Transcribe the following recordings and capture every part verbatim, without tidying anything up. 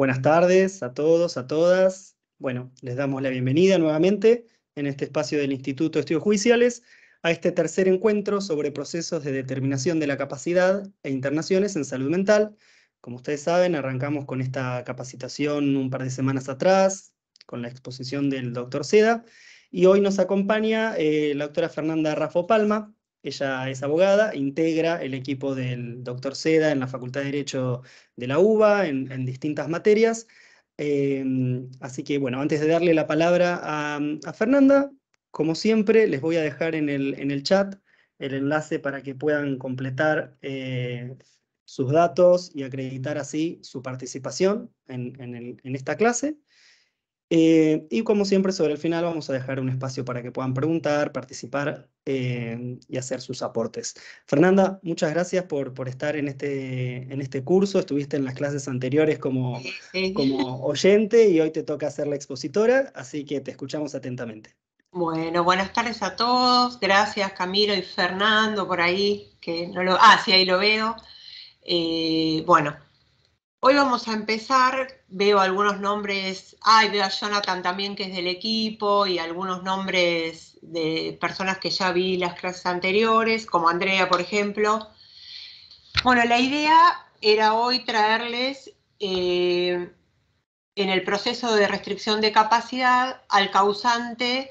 Buenas tardes a todos, a todas. Bueno, les damos la bienvenida nuevamente en este espacio del Instituto de Estudios Judiciales a este tercer encuentro sobre procesos de determinación de la capacidad e internaciones en salud mental. Como ustedes saben, arrancamos con esta capacitación un par de semanas atrás, con la exposición del doctor Seda, y hoy nos acompaña eh, la doctora Fernanda Raffo Palma. Ella es abogada, integra el equipo del doctor Seda en la Facultad de Derecho de la UBA en, en distintas materias. Eh, así que, bueno, antes de darle la palabra a, a Fernanda, como siempre, les voy a dejar en el, en el chat el enlace para que puedan completar eh, sus datos y acreditar así su participación en, en, el, en esta clase. Eh, y como siempre, sobre el final vamos a dejar un espacio para que puedan preguntar, participar eh, y hacer sus aportes. Fernanda, muchas gracias por, por estar en este, en este curso. Estuviste en las clases anteriores como, Sí, sí. como oyente y hoy te toca ser la expositora, así que te escuchamos atentamente. Bueno, buenas tardes a todos. Gracias Camilo y Fernando por ahí, que no lo... Ah, sí, ahí lo veo. Eh, bueno, hoy vamos a empezar. Veo algunos nombres. Ah, y veo a Jonathan también, que es del equipo, y algunos nombres de personas que ya vi las clases anteriores, como Andrea, por ejemplo. Bueno, la idea era hoy traerles... Eh, en el proceso de restricción de capacidad al causante,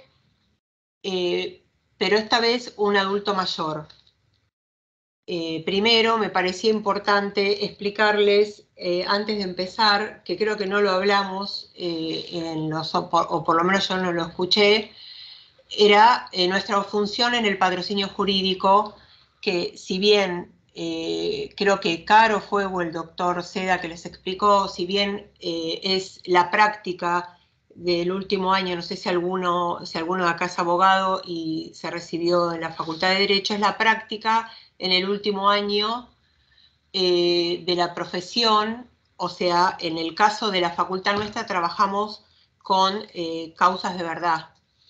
eh, pero esta vez un adulto mayor. Eh, primero, me parecía importante explicarles, eh, antes de empezar, que creo que no lo hablamos, eh, en los, o, por, o por lo menos yo no lo escuché, era eh, nuestra función en el patrocinio jurídico, que si bien eh, creo que Caro fue o el doctor Seda que les explicó, si bien eh, es la práctica del último año, no sé si alguno, si alguno de acá es abogado y se recibió en la Facultad de Derecho, es la práctica en el último año eh, de la profesión. O sea, en el caso de la facultad nuestra trabajamos con eh, causas de verdad.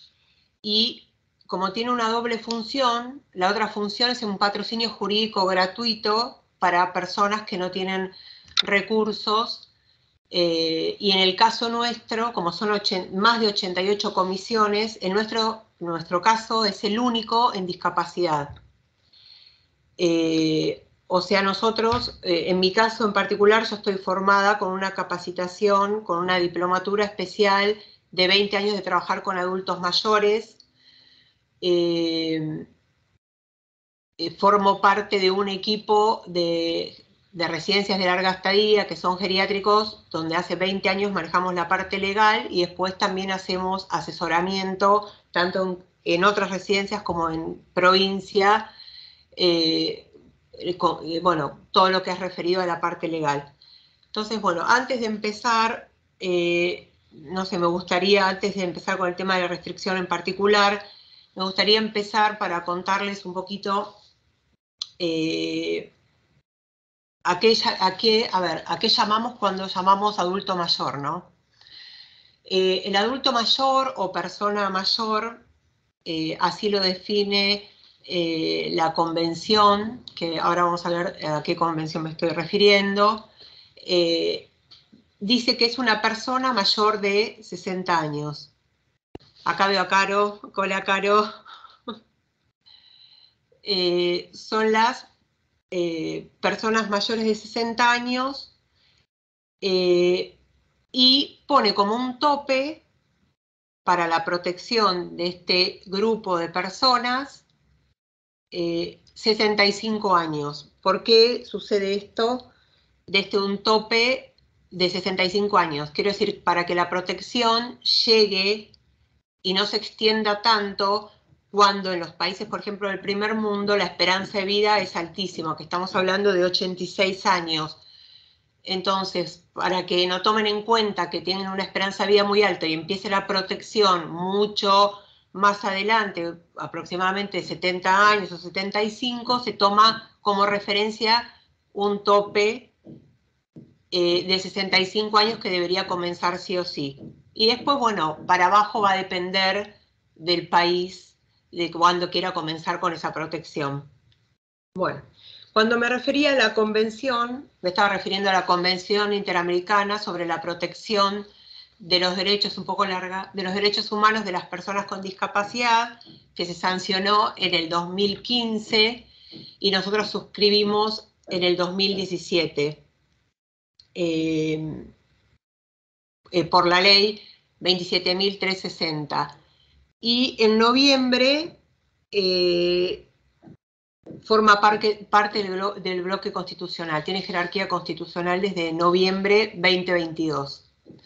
Y como tiene una doble función, la otra función es un patrocinio jurídico gratuito para personas que no tienen recursos, eh, y en el caso nuestro, como son más de ochenta y ocho comisiones, en nuestro, nuestro caso es el único en discapacidad. Eh, o sea, nosotros, eh, en mi caso en particular, yo estoy formada con una capacitación, con una diplomatura especial de veinte años de trabajar con adultos mayores. Eh, eh, formo parte de un equipo de, de residencias de larga estadía que son geriátricos, donde hace veinte años manejamos la parte legal y después también hacemos asesoramiento, tanto en, en otras residencias como en provincia, eh, con, eh, bueno, todo lo que es referido a la parte legal. Entonces, bueno, antes de empezar, eh, no sé, me gustaría, antes de empezar con el tema de la restricción en particular, me gustaría empezar para contarles un poquito eh, a, qué, a, qué, a, ver, a qué llamamos cuando llamamos adulto mayor, ¿no? Eh, el adulto mayor o persona mayor, eh, así lo define eh, la convención, que ahora vamos a ver a qué convención me estoy refiriendo. Eh, dice que es una persona mayor de sesenta años. Acá veo a Caro, hola Caro. Eh, son las eh, personas mayores de sesenta años, eh, y pone como un tope para la protección de este grupo de personas eh, sesenta y cinco años. ¿Por qué sucede esto? Desde un tope de sesenta y cinco años. Quiero decir, para que la protección llegue y no se extienda tanto cuando en los países, por ejemplo, del primer mundo, la esperanza de vida es altísima, que estamos hablando de ochenta y seis años. Entonces, para que no tomen en cuenta que tienen una esperanza de vida muy alta y empiece la protección mucho más adelante, aproximadamente setenta años o setenta y cinco, se toma como referencia un tope eh, de sesenta y cinco años que debería comenzar sí o sí. Y después, bueno, para abajo va a depender del país, de cuándo quiera comenzar con esa protección. Bueno, Cuando me refería a la convención, me estaba refiriendo a la Convención Interamericana sobre la protección de los derechos, un poco larga, de los derechos humanos de las personas con discapacidad, que se sancionó en el dos mil quince y nosotros suscribimos en el dos mil diecisiete eh, eh, por la ley veintisiete mil trescientos sesenta. Y en noviembre eh, forma parte, parte del, blo del bloque constitucional, tiene jerarquía constitucional desde noviembre veinte veintidós.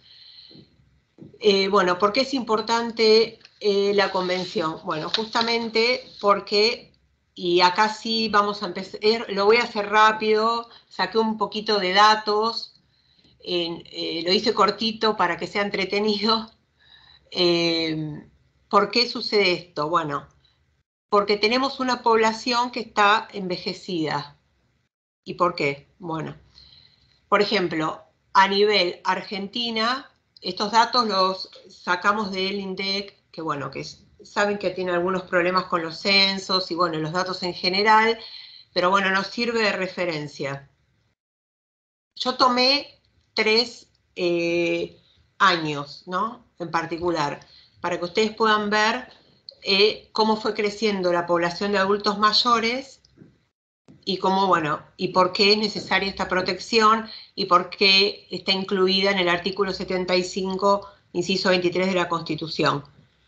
Eh, bueno, ¿por qué es importante eh, la convención? Bueno, justamente porque, y acá sí vamos a empezar, lo voy a hacer rápido, saqué un poquito de datos, eh, eh, lo hice cortito para que sea entretenido. Eh, ¿Por qué sucede esto? Bueno, porque tenemos una población que está envejecida. ¿Y por qué? Bueno, por ejemplo, a nivel Argentina, estos datos los sacamos del INDEC, que bueno, que saben que tiene algunos problemas con los censos y bueno, los datos en general, pero bueno, nos sirve de referencia. Yo tomé tres eh, años, ¿no? En particular, para que ustedes puedan ver eh, cómo fue creciendo la población de adultos mayores y cómo, bueno, y por qué es necesaria esta protección y por qué está incluida en el artículo setenta y cinco, inciso veintitrés de la Constitución.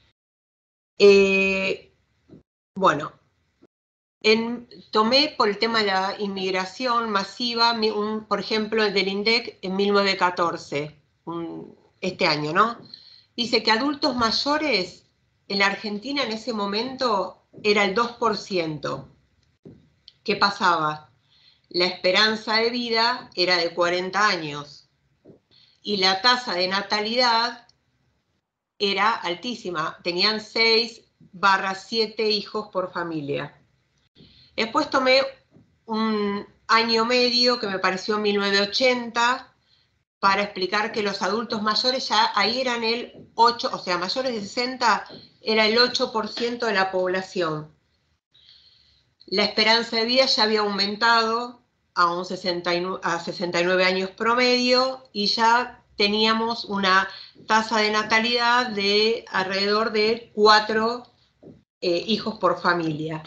Eh, bueno, en, tomé por el tema de la inmigración masiva, un, por ejemplo, el del INDEC en mil novecientos catorce, un, este año, ¿no? Dice que adultos mayores en la Argentina en ese momento era el dos por ciento. ¿Qué pasaba? La esperanza de vida era de cuarenta años y la tasa de natalidad era altísima, tenían seis barra siete hijos por familia. Después tomé un año medio que me pareció mil novecientos ochenta para explicar que los adultos mayores ya ahí eran el ocho, o sea, mayores de sesenta era el ocho por ciento de la población. La esperanza de vida ya había aumentado a, un sesenta y nueve, a sesenta y nueve años promedio y ya teníamos una tasa de natalidad de alrededor de cuatro eh, hijos por familia.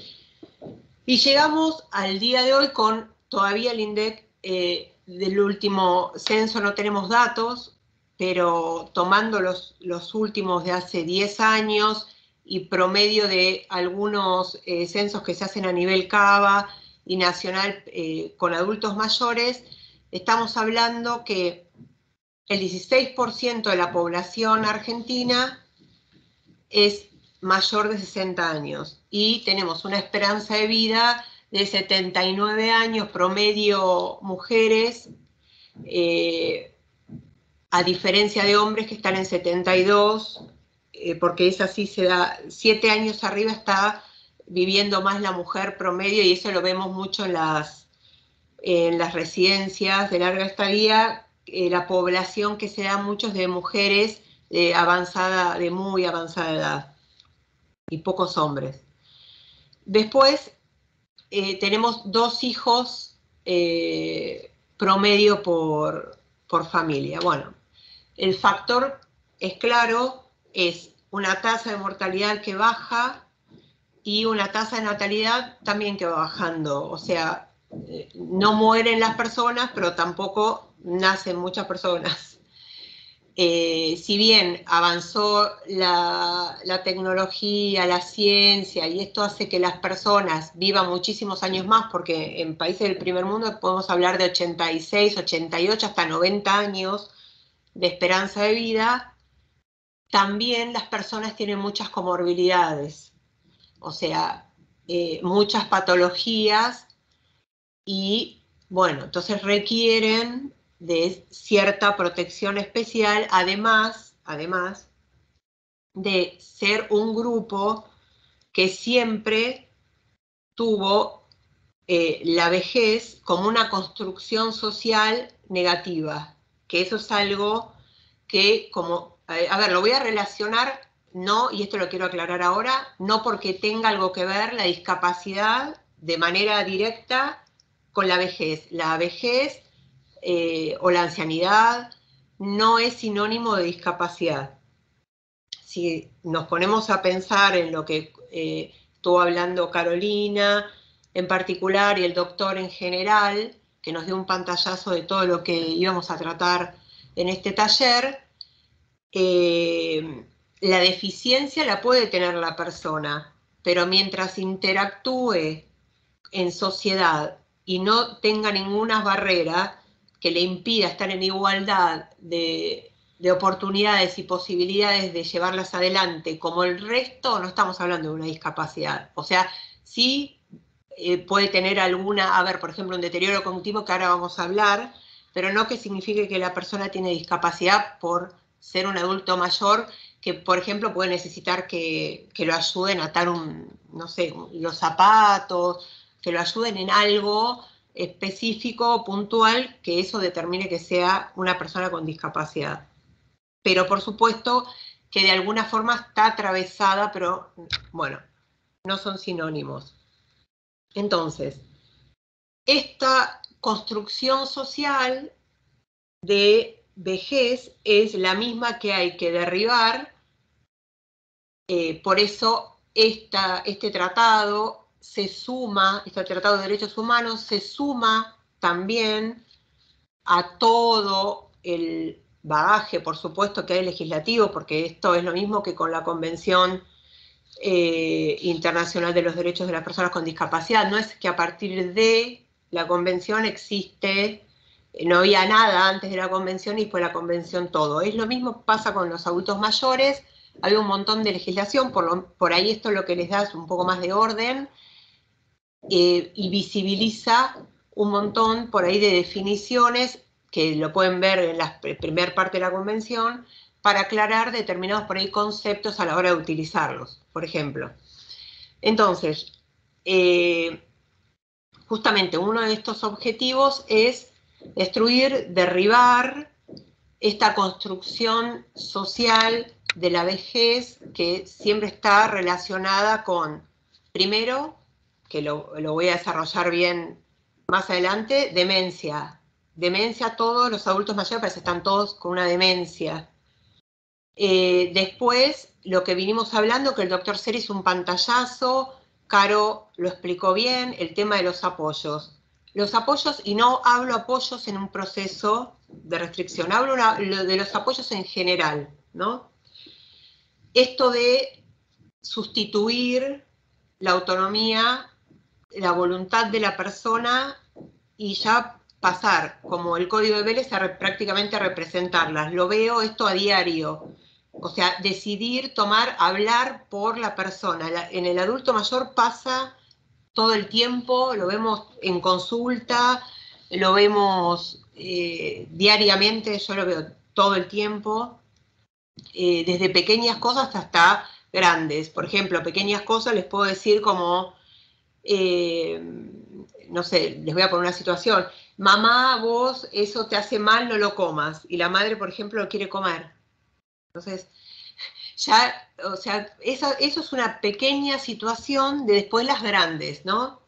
Y llegamos al día de hoy con todavía el INDEC eh, del último censo, no tenemos datos, pero tomando los, los últimos de hace diez años y promedio de algunos eh, censos que se hacen a nivel CABA y nacional eh, con adultos mayores, estamos hablando que el dieciséis por ciento de la población argentina es mayor de sesenta años y tenemos una esperanza de vida de setenta y nueve años, promedio mujeres, eh, a diferencia de hombres que están en setenta y dos, eh, porque es así, se da, siete años arriba está viviendo más la mujer promedio y eso lo vemos mucho en las, en las residencias de larga estadía, eh, la población que se da muchos de mujeres de avanzada, de muy avanzada edad y pocos hombres. Después eh, tenemos dos hijos eh, promedio por, por familia. Bueno, el factor es claro, es una tasa de mortalidad que baja y una tasa de natalidad también que va bajando. O sea, eh, no mueren las personas, pero tampoco nacen muchas personas. Eh, si bien avanzó la, la tecnología, la ciencia, y esto hace que las personas vivan muchísimos años más, porque en países del primer mundo podemos hablar de ochenta y seis, ochenta y ocho, hasta noventa años de esperanza de vida, también las personas tienen muchas comorbilidades, o sea, eh, muchas patologías, y bueno, entonces requieren de cierta protección especial, además, además de ser un grupo que siempre tuvo eh, la vejez como una construcción social negativa, que eso es algo que como, a ver, lo voy a relacionar, no, y esto lo quiero aclarar ahora, no porque tenga algo que ver la discapacidad de manera directa con la vejez. La vejez eh, o la ancianidad no es sinónimo de discapacidad. Si nos ponemos a pensar en lo que eh, estuvo hablando Carolina en particular y el doctor en general, que nos dio un pantallazo de todo lo que íbamos a tratar en este taller, eh, la deficiencia la puede tener la persona, pero mientras interactúe en sociedad y no tenga ninguna barrera que le impida estar en igualdad de, de oportunidades y posibilidades de llevarlas adelante como el resto, no estamos hablando de una discapacidad. O sea, sí eh, puede tener alguna, a ver, por ejemplo, un deterioro cognitivo que ahora vamos a hablar, pero no que signifique que la persona tiene discapacidad por ser un adulto mayor que, por ejemplo, puede necesitar que, que lo ayuden a atar un, no sé, los zapatos, que lo ayuden en algo específico, puntual, que eso determine que sea una persona con discapacidad. Pero por supuesto que de alguna forma está atravesada, pero bueno, no son sinónimos. Entonces, esta construcción social de vejez es la misma que hay que derribar, eh, por eso esta, este tratado se suma, este Tratado de Derechos Humanos se suma también a todo el bagaje, por supuesto, que hay legislativo, porque esto es lo mismo que con la Convención eh, Internacional de los Derechos de las Personas con Discapacidad. No es que a partir de la Convención existe, no había nada antes de la Convención y después de la Convención todo. Es lo mismo pasa con los adultos mayores, hay un montón de legislación, por, lo, por ahí esto lo que les da es un poco más de orden eh, y visibiliza un montón por ahí de definiciones que lo pueden ver en la primera parte de la Convención para aclarar determinados por ahí conceptos a la hora de utilizarlos, por ejemplo. Entonces, eh, justamente uno de estos objetivos es destruir, derribar esta construcción social de la vejez que siempre está relacionada con, primero, que lo, lo voy a desarrollar bien más adelante, demencia. Demencia, todos los adultos mayores parece que están todos con una demencia. Eh, después, lo que vinimos hablando, que el doctor Seri hizo un pantallazo, Caro lo explicó bien, el tema de los apoyos. Los apoyos, y no hablo apoyos en un proceso de restricción, hablo una, de los apoyos en general, ¿no? Esto de sustituir la autonomía, la voluntad de la persona y ya pasar, como el Código de Vélez, a prácticamente a representarlas. Lo veo esto a diario. O sea, decidir, tomar, hablar por la persona. En el adulto mayor pasa todo el tiempo, lo vemos en consulta, lo vemos eh, diariamente, yo lo veo todo el tiempo, eh, desde pequeñas cosas hasta grandes. Por ejemplo, pequeñas cosas les puedo decir como, eh, no sé, les voy a poner una situación, mamá, vos eso te hace mal, no lo comas, y la madre, por ejemplo, lo quiere comer. Entonces, ya, o sea, esa, eso es una pequeña situación de después las grandes, ¿no?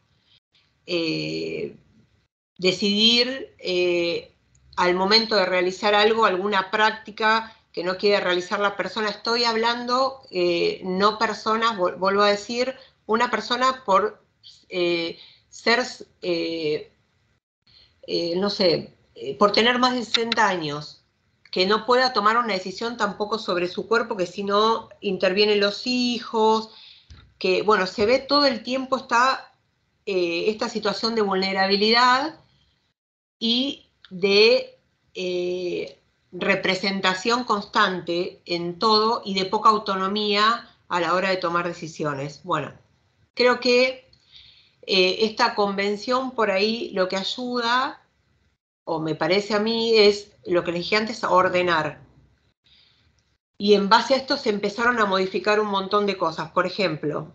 Eh, decidir eh, al momento de realizar algo, alguna práctica que no quiere realizar la persona. Estoy hablando, eh, no personas, vuelvo a decir, una persona por eh, ser, eh, eh, no sé, eh, por tener más de sesenta años, que no pueda tomar una decisión tampoco sobre su cuerpo, que si no intervienen los hijos, que, bueno, se ve todo el tiempo esta, eh, esta situación de vulnerabilidad y de eh, representación constante en todo y de poca autonomía a la hora de tomar decisiones. Bueno, creo que eh, esta convención por ahí lo que ayuda, o me parece a mí, es lo que les dije antes, ordenar. Y en base a esto se empezaron a modificar un montón de cosas. Por ejemplo,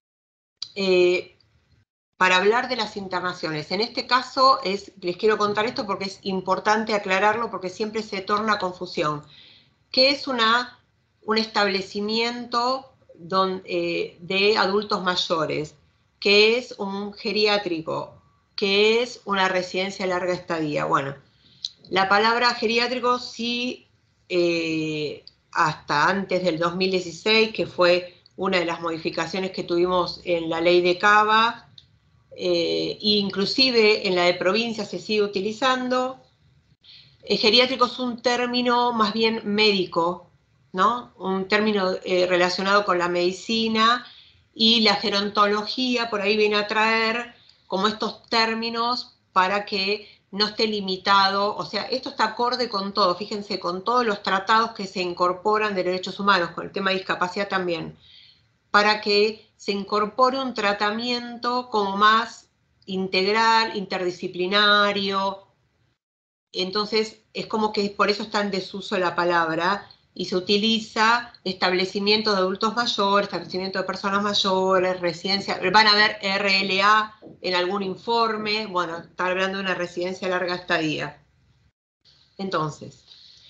eh, para hablar de las internaciones, en este caso es, les quiero contar esto porque es importante aclararlo porque siempre se torna confusión. ¿Qué es una, un establecimiento don, eh, de adultos mayores? ¿Qué es un geriátrico? ¿qué es una residencia de larga estadía? Bueno, la palabra geriátrico sí, eh, hasta antes del dos mil dieciséis, que fue una de las modificaciones que tuvimos en la ley de Cava, eh, inclusive en la de provincia se sigue utilizando. El geriátrico es un término más bien médico, ¿no? Un término eh, relacionado con la medicina, y la gerontología por ahí viene a traer como estos términos para que no esté limitado, o sea, esto está acorde con todo, fíjense, con todos los tratados que se incorporan de derechos humanos, con el tema de discapacidad también, para que se incorpore un tratamiento como más integral, interdisciplinario. Entonces es como que por eso está en desuso la palabra, y se utiliza establecimientos de adultos mayores, establecimientos de personas mayores, residencia, van a ver R L A en algún informe, bueno, está hablando de una residencia de larga estadía. Entonces,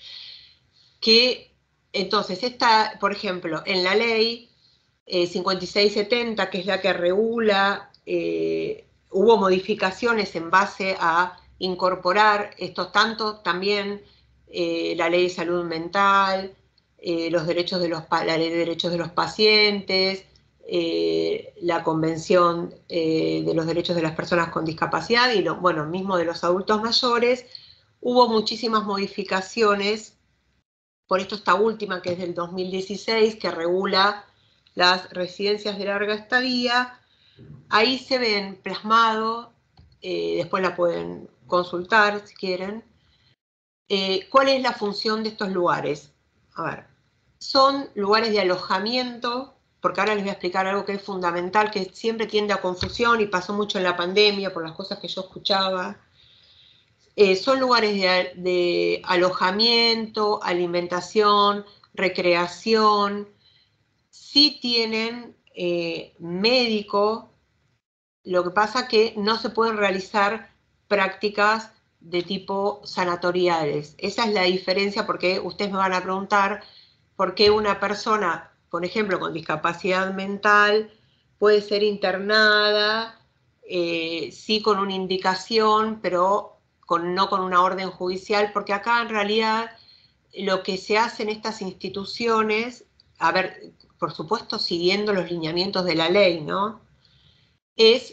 que, entonces esta, por ejemplo, en la ley eh, cincuenta y seis setenta, que es la que regula, eh, hubo modificaciones en base a incorporar estos tanto también eh, la ley de salud mental, eh, los derechos de los, la ley de derechos de los pacientes, eh, la convención eh, de los derechos de las personas con discapacidad y lo, bueno, mismo de los adultos mayores. Hubo muchísimas modificaciones, por esto esta última que es del dos mil dieciséis, que regula las residencias de larga estadía. Ahí se ven plasmado, eh, después la pueden consultar si quieren, eh, cuál es la función de estos lugares. A ver, son lugares de alojamiento, porque ahora les voy a explicar algo que es fundamental, que siempre tiende a confusión y pasó mucho en la pandemia por las cosas que yo escuchaba. Eh, son lugares de, de alojamiento, alimentación, recreación. Sí tienen eh, médico, lo que pasa que no se pueden realizar prácticas de tipo sanatoriales. Esa es la diferencia, porque ustedes me van a preguntar por qué una persona, por ejemplo, con discapacidad mental, puede ser internada, eh, sí con una indicación, pero con, no con una orden judicial, porque acá en realidad lo que se hace en estas instituciones, a ver, por supuesto siguiendo los lineamientos de la ley, ¿no?, es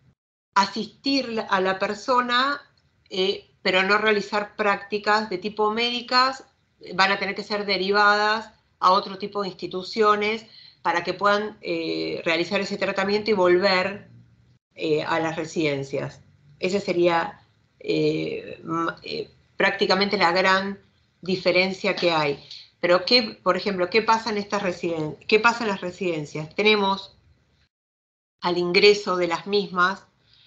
asistir a la persona, eh, pero no realizar prácticas de tipo médicas. Van a tener que ser derivadas a otro tipo de instituciones para que puedan eh, realizar ese tratamiento y volver eh, a las residencias. Esa sería eh, eh, prácticamente la gran diferencia que hay. Pero, ¿qué, por ejemplo, ¿qué pasa en estas residen- qué pasa en las residencias? Tenemos al ingreso de las mismas,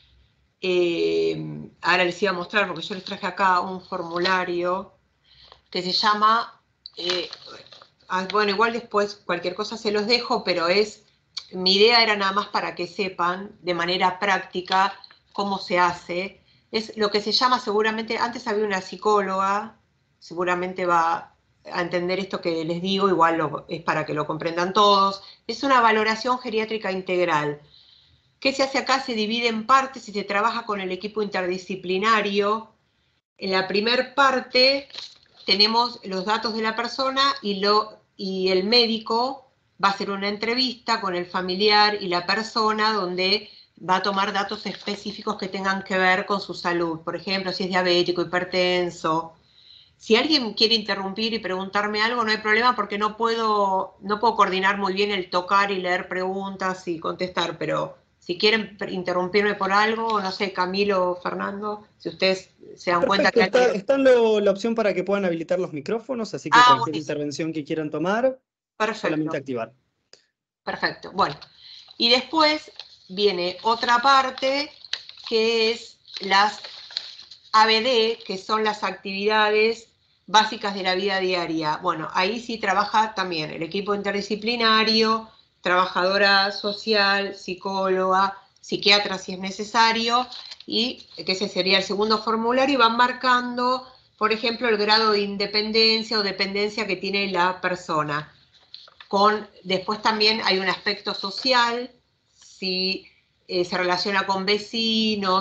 eh, ahora les iba a mostrar porque yo les traje acá un formulario que se llama, eh, bueno, igual después cualquier cosa se los dejo, pero es, mi idea era nada más para que sepan de manera práctica cómo se hace. Es lo que se llama, seguramente, antes había una psicóloga, seguramente va a entender esto que les digo, igual lo, es para que lo comprendan todos. Es una valoración geriátrica integral. ¿Qué se hace acá? Se divide en partes y se trabaja con el equipo interdisciplinario. En la primera parte tenemos los datos de la persona y, lo, y el médico va a hacer una entrevista con el familiar y la persona donde va a tomar datos específicos que tengan que ver con su salud. Por ejemplo, si es diabético, hipertenso. Si alguien quiere interrumpir y preguntarme algo, no hay problema, porque no puedo, no puedo coordinar muy bien el tocar y leer preguntas y contestar, pero si quieren interrumpirme por algo, no sé, Camilo o Fernando, si ustedes se dan cuenta Perfecto, que está, alguien... está lo- la opción para que puedan habilitar los micrófonos, así que Ah, cualquier buenísimo. intervención que quieran tomar, solamente Perfecto, activar. perfecto. Bueno, y después viene otra parte que es las A B D, que son las actividades básicas de la vida diaria. Bueno, ahí sí trabaja también el equipo interdisciplinario, trabajadora social, psicóloga, psiquiatra si es necesario, y que ese sería el segundo formulario, y van marcando, por ejemplo, el grado de independencia o dependencia que tiene la persona. Con, después también hay un aspecto social, si eh, se relaciona con vecinos,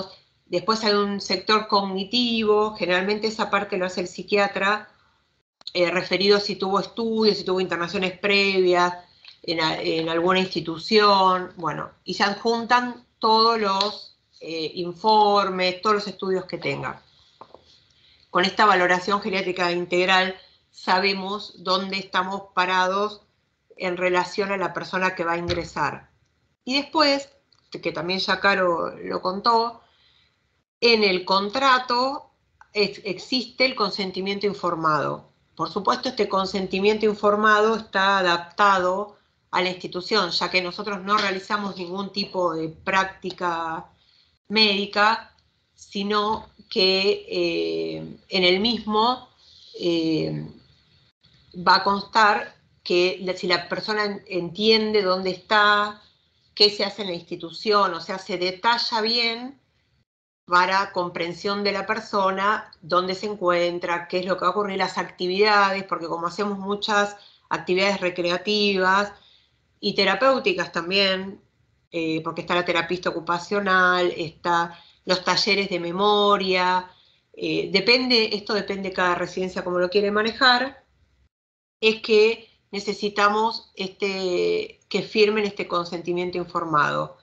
Después hay un sector cognitivo, generalmente esa parte lo hace el psiquiatra, eh, referido a si tuvo estudios, si tuvo internaciones previas en, en alguna institución, bueno, y se adjuntan todos los eh, informes, todos los estudios que tenga. Con esta valoración geriátrica integral sabemos dónde estamos parados en relación a la persona que va a ingresar. Y después, que también ya Caro lo contó, en el contrato existe el consentimiento informado. Por supuesto, este consentimiento informado está adaptado a la institución, ya que nosotros no realizamos ningún tipo de práctica médica, sino que eh, en el mismo eh, va a constar que si la persona entiende dónde está, qué se hace en la institución, o sea, se detalla bien para comprensión de la persona, dónde se encuentra, qué es lo que va a ocurrir, las actividades, porque como hacemos muchas actividades recreativas y terapéuticas también, eh, porque está la terapista ocupacional, está los talleres de memoria, eh, depende, esto depende de cada residencia como lo quiere manejar, es que necesitamos este, que firmen este consentimiento informado.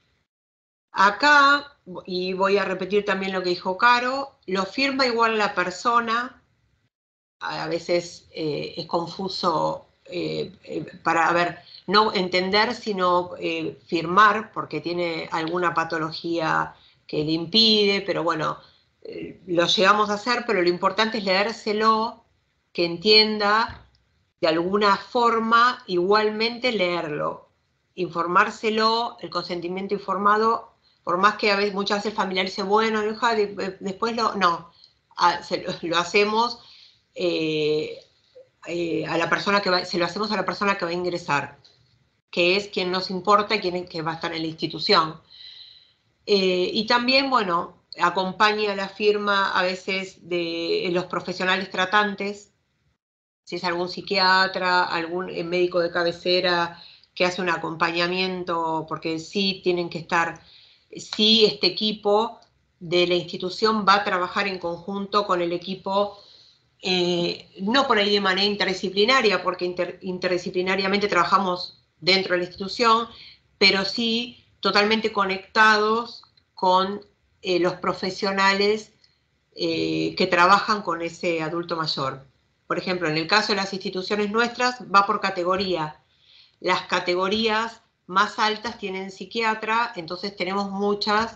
Acá, y voy a repetir también lo que dijo Caro, lo firma igual la persona, a veces eh, es confuso eh, eh, para, a ver, no entender, sino eh, firmar, porque tiene alguna patología que le impide, pero bueno, eh, lo llegamos a hacer, pero lo importante es leérselo, que entienda de alguna forma, igualmente leerlo, informárselo, el consentimiento informado, por más que a veces, muchas veces el familiar dice, bueno, hija, después lo, no, se, lo hacemos eh, eh, a la persona que va, se lo hacemos a la persona que va a ingresar, que es quien nos importa y quien que va a estar en la institución. Eh, y también, bueno, acompaña la firma a veces de los profesionales tratantes, si es algún psiquiatra, algún médico de cabecera que hace un acompañamiento, porque sí tienen que estar, sí este equipo de la institución va a trabajar en conjunto con el equipo, eh, no por ahí de manera interdisciplinaria, porque inter, interdisciplinariamente trabajamos dentro de la institución, pero sí totalmente conectados con eh, los profesionales eh, que trabajan con ese adulto mayor. Por ejemplo, en el caso de las instituciones nuestras, va por categoría. Las categorías más altas tienen psiquiatra, entonces tenemos muchas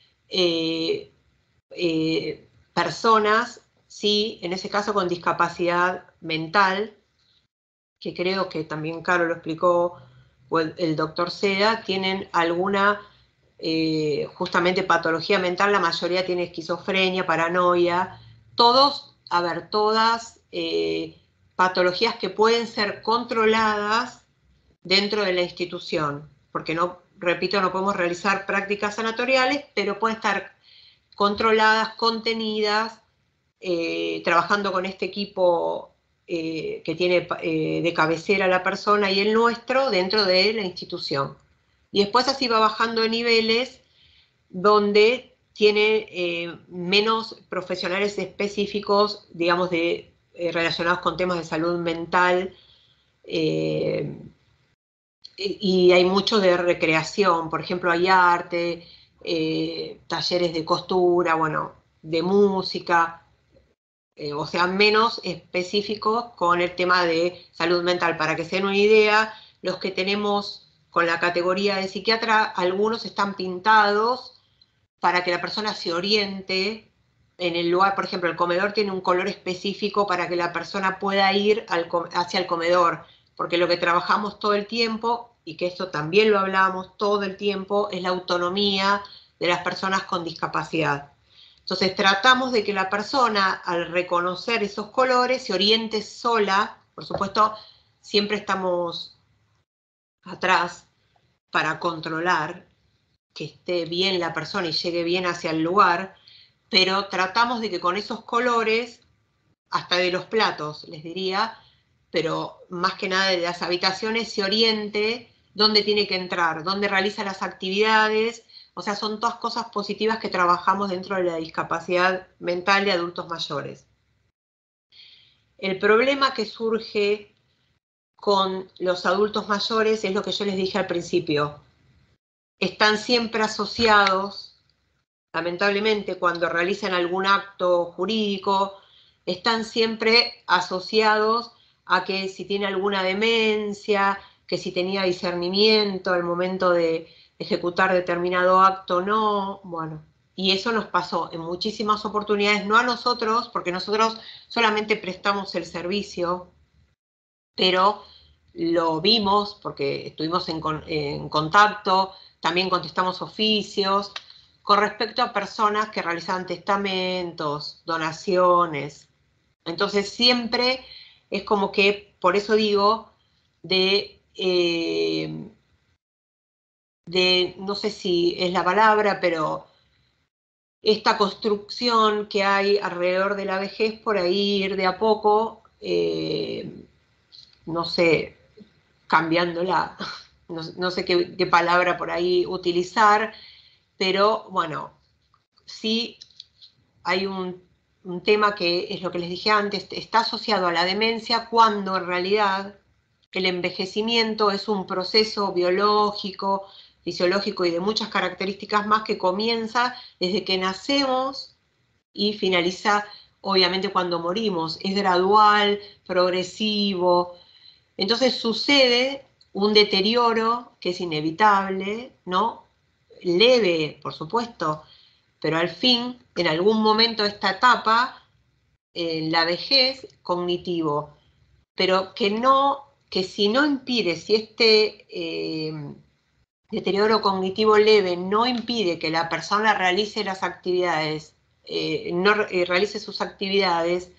eh, eh, personas, sí, en ese caso con discapacidad mental, que creo que también Caro lo explicó, o el, el doctor Seda, tienen alguna eh, justamente patología mental, la mayoría tiene esquizofrenia, paranoia, todos, a ver, todas eh, patologías que pueden ser controladas dentro de la institución, porque no, repito, no podemos realizar prácticas sanatoriales, pero pueden estar controladas, contenidas, eh, trabajando con este equipo eh, que tiene eh, de cabecera la persona y el nuestro dentro de la institución. Y después así va bajando de niveles donde tiene eh, menos profesionales específicos, digamos, de, eh, relacionados con temas de salud mental, eh, y hay mucho de recreación, por ejemplo, hay arte, eh, talleres de costura, bueno, de música, eh, o sea, menos específicos con el tema de salud mental. Para que se den una idea, los que tenemos con la categoría de psiquiatra, algunos están pintados para que la persona se oriente en el lugar. Por ejemplo, el comedor tiene un color específico para que la persona pueda ir al, hacia el comedor, porque lo que trabajamos todo el tiempo, y que esto también lo hablamos todo el tiempo, es la autonomía de las personas con discapacidad. Entonces tratamos de que la persona, al reconocer esos colores, se oriente sola. Por supuesto, siempre estamos atrás para controlar que esté bien la persona y llegue bien hacia el lugar, pero tratamos de que con esos colores, hasta de los platos, les diría, pero más que nada de las habitaciones, se oriente dónde tiene que entrar, dónde realiza las actividades, O sea, son todas cosas positivas que trabajamos dentro de la discapacidad mental de adultos mayores. El problema que surge con los adultos mayores es lo que yo les dije al principio. Están siempre asociados, lamentablemente, cuando realizan algún acto jurídico, están siempre asociados a que si tiene alguna demencia, que si tenía discernimiento al momento de ejecutar determinado acto, no, bueno. Y eso nos pasó en muchísimas oportunidades, no a nosotros, porque nosotros solamente prestamos el servicio, pero lo vimos porque estuvimos en, en contacto, también contestamos oficios, con respecto a personas que realizaban testamentos, donaciones. Entonces siempre es como que, por eso digo, de, eh, de, no sé si es la palabra, pero esta construcción que hay alrededor de la vejez, por ahí ir de a poco, eh, no sé, cambiándola, no, no sé qué, qué palabra por ahí utilizar, pero bueno, sí hay un, un tema que es lo que les dije antes, está asociado a la demencia cuando en realidad el envejecimiento es un proceso biológico, fisiológico y de muchas características más que comienza desde que nacemos y finaliza obviamente cuando morimos. Es gradual, progresivo. Entonces sucede un deterioro que es inevitable, ¿no? Leve, por supuesto, pero al fin, en algún momento de esta etapa, en la vejez, cognitivo, pero que no, que si no impide, si este eh, deterioro cognitivo leve no impide que la persona realice las actividades, eh, no eh, realice sus actividades,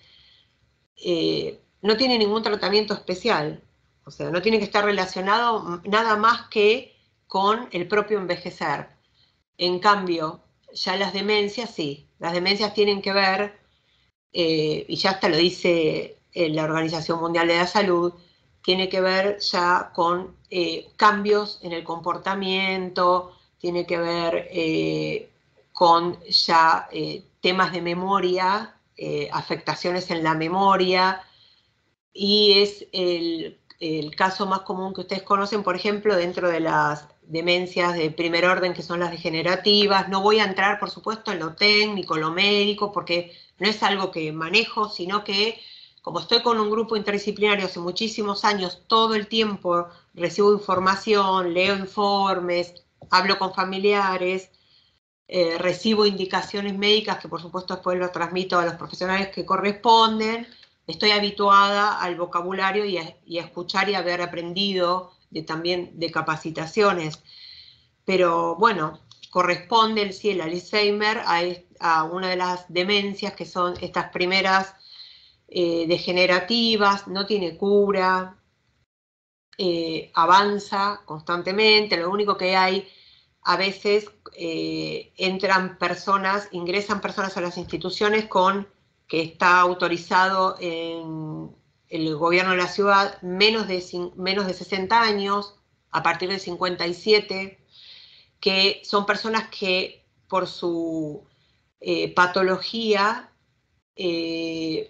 eh, no tiene ningún tratamiento especial. O sea, no tiene que estar relacionado nada más que con el propio envejecer. En cambio, ya las demencias, sí, las demencias tienen que ver, eh, y ya hasta lo dice la Organización Mundial de la Salud, tiene que ver ya con eh, cambios en el comportamiento, tiene que ver eh, con ya eh, temas de memoria, eh, afectaciones en la memoria, y es el, el caso más común que ustedes conocen, por ejemplo, dentro de las demencias de primer orden, que son las degenerativas. No voy a entrar, por supuesto, en lo técnico, lo médico, porque no es algo que manejo, sino que como estoy con un grupo interdisciplinario hace muchísimos años, todo el tiempo recibo información, leo informes, hablo con familiares, eh, recibo indicaciones médicas que por supuesto después lo transmito a los profesionales que corresponden. Estoy habituada al vocabulario y a, y a escuchar y haber aprendido de, también de capacitaciones. Pero bueno, corresponde el, sí, el Alzheimer a, a una de las demencias que son estas primeras eh, degenerativas, no tiene cura, eh, avanza constantemente, lo único que hay, a veces eh, entran personas, ingresan personas a las instituciones con que está autorizado en el gobierno de la ciudad menos de, menos de sesenta años, a partir de cincuenta y siete, que son personas que por su eh, patología eh,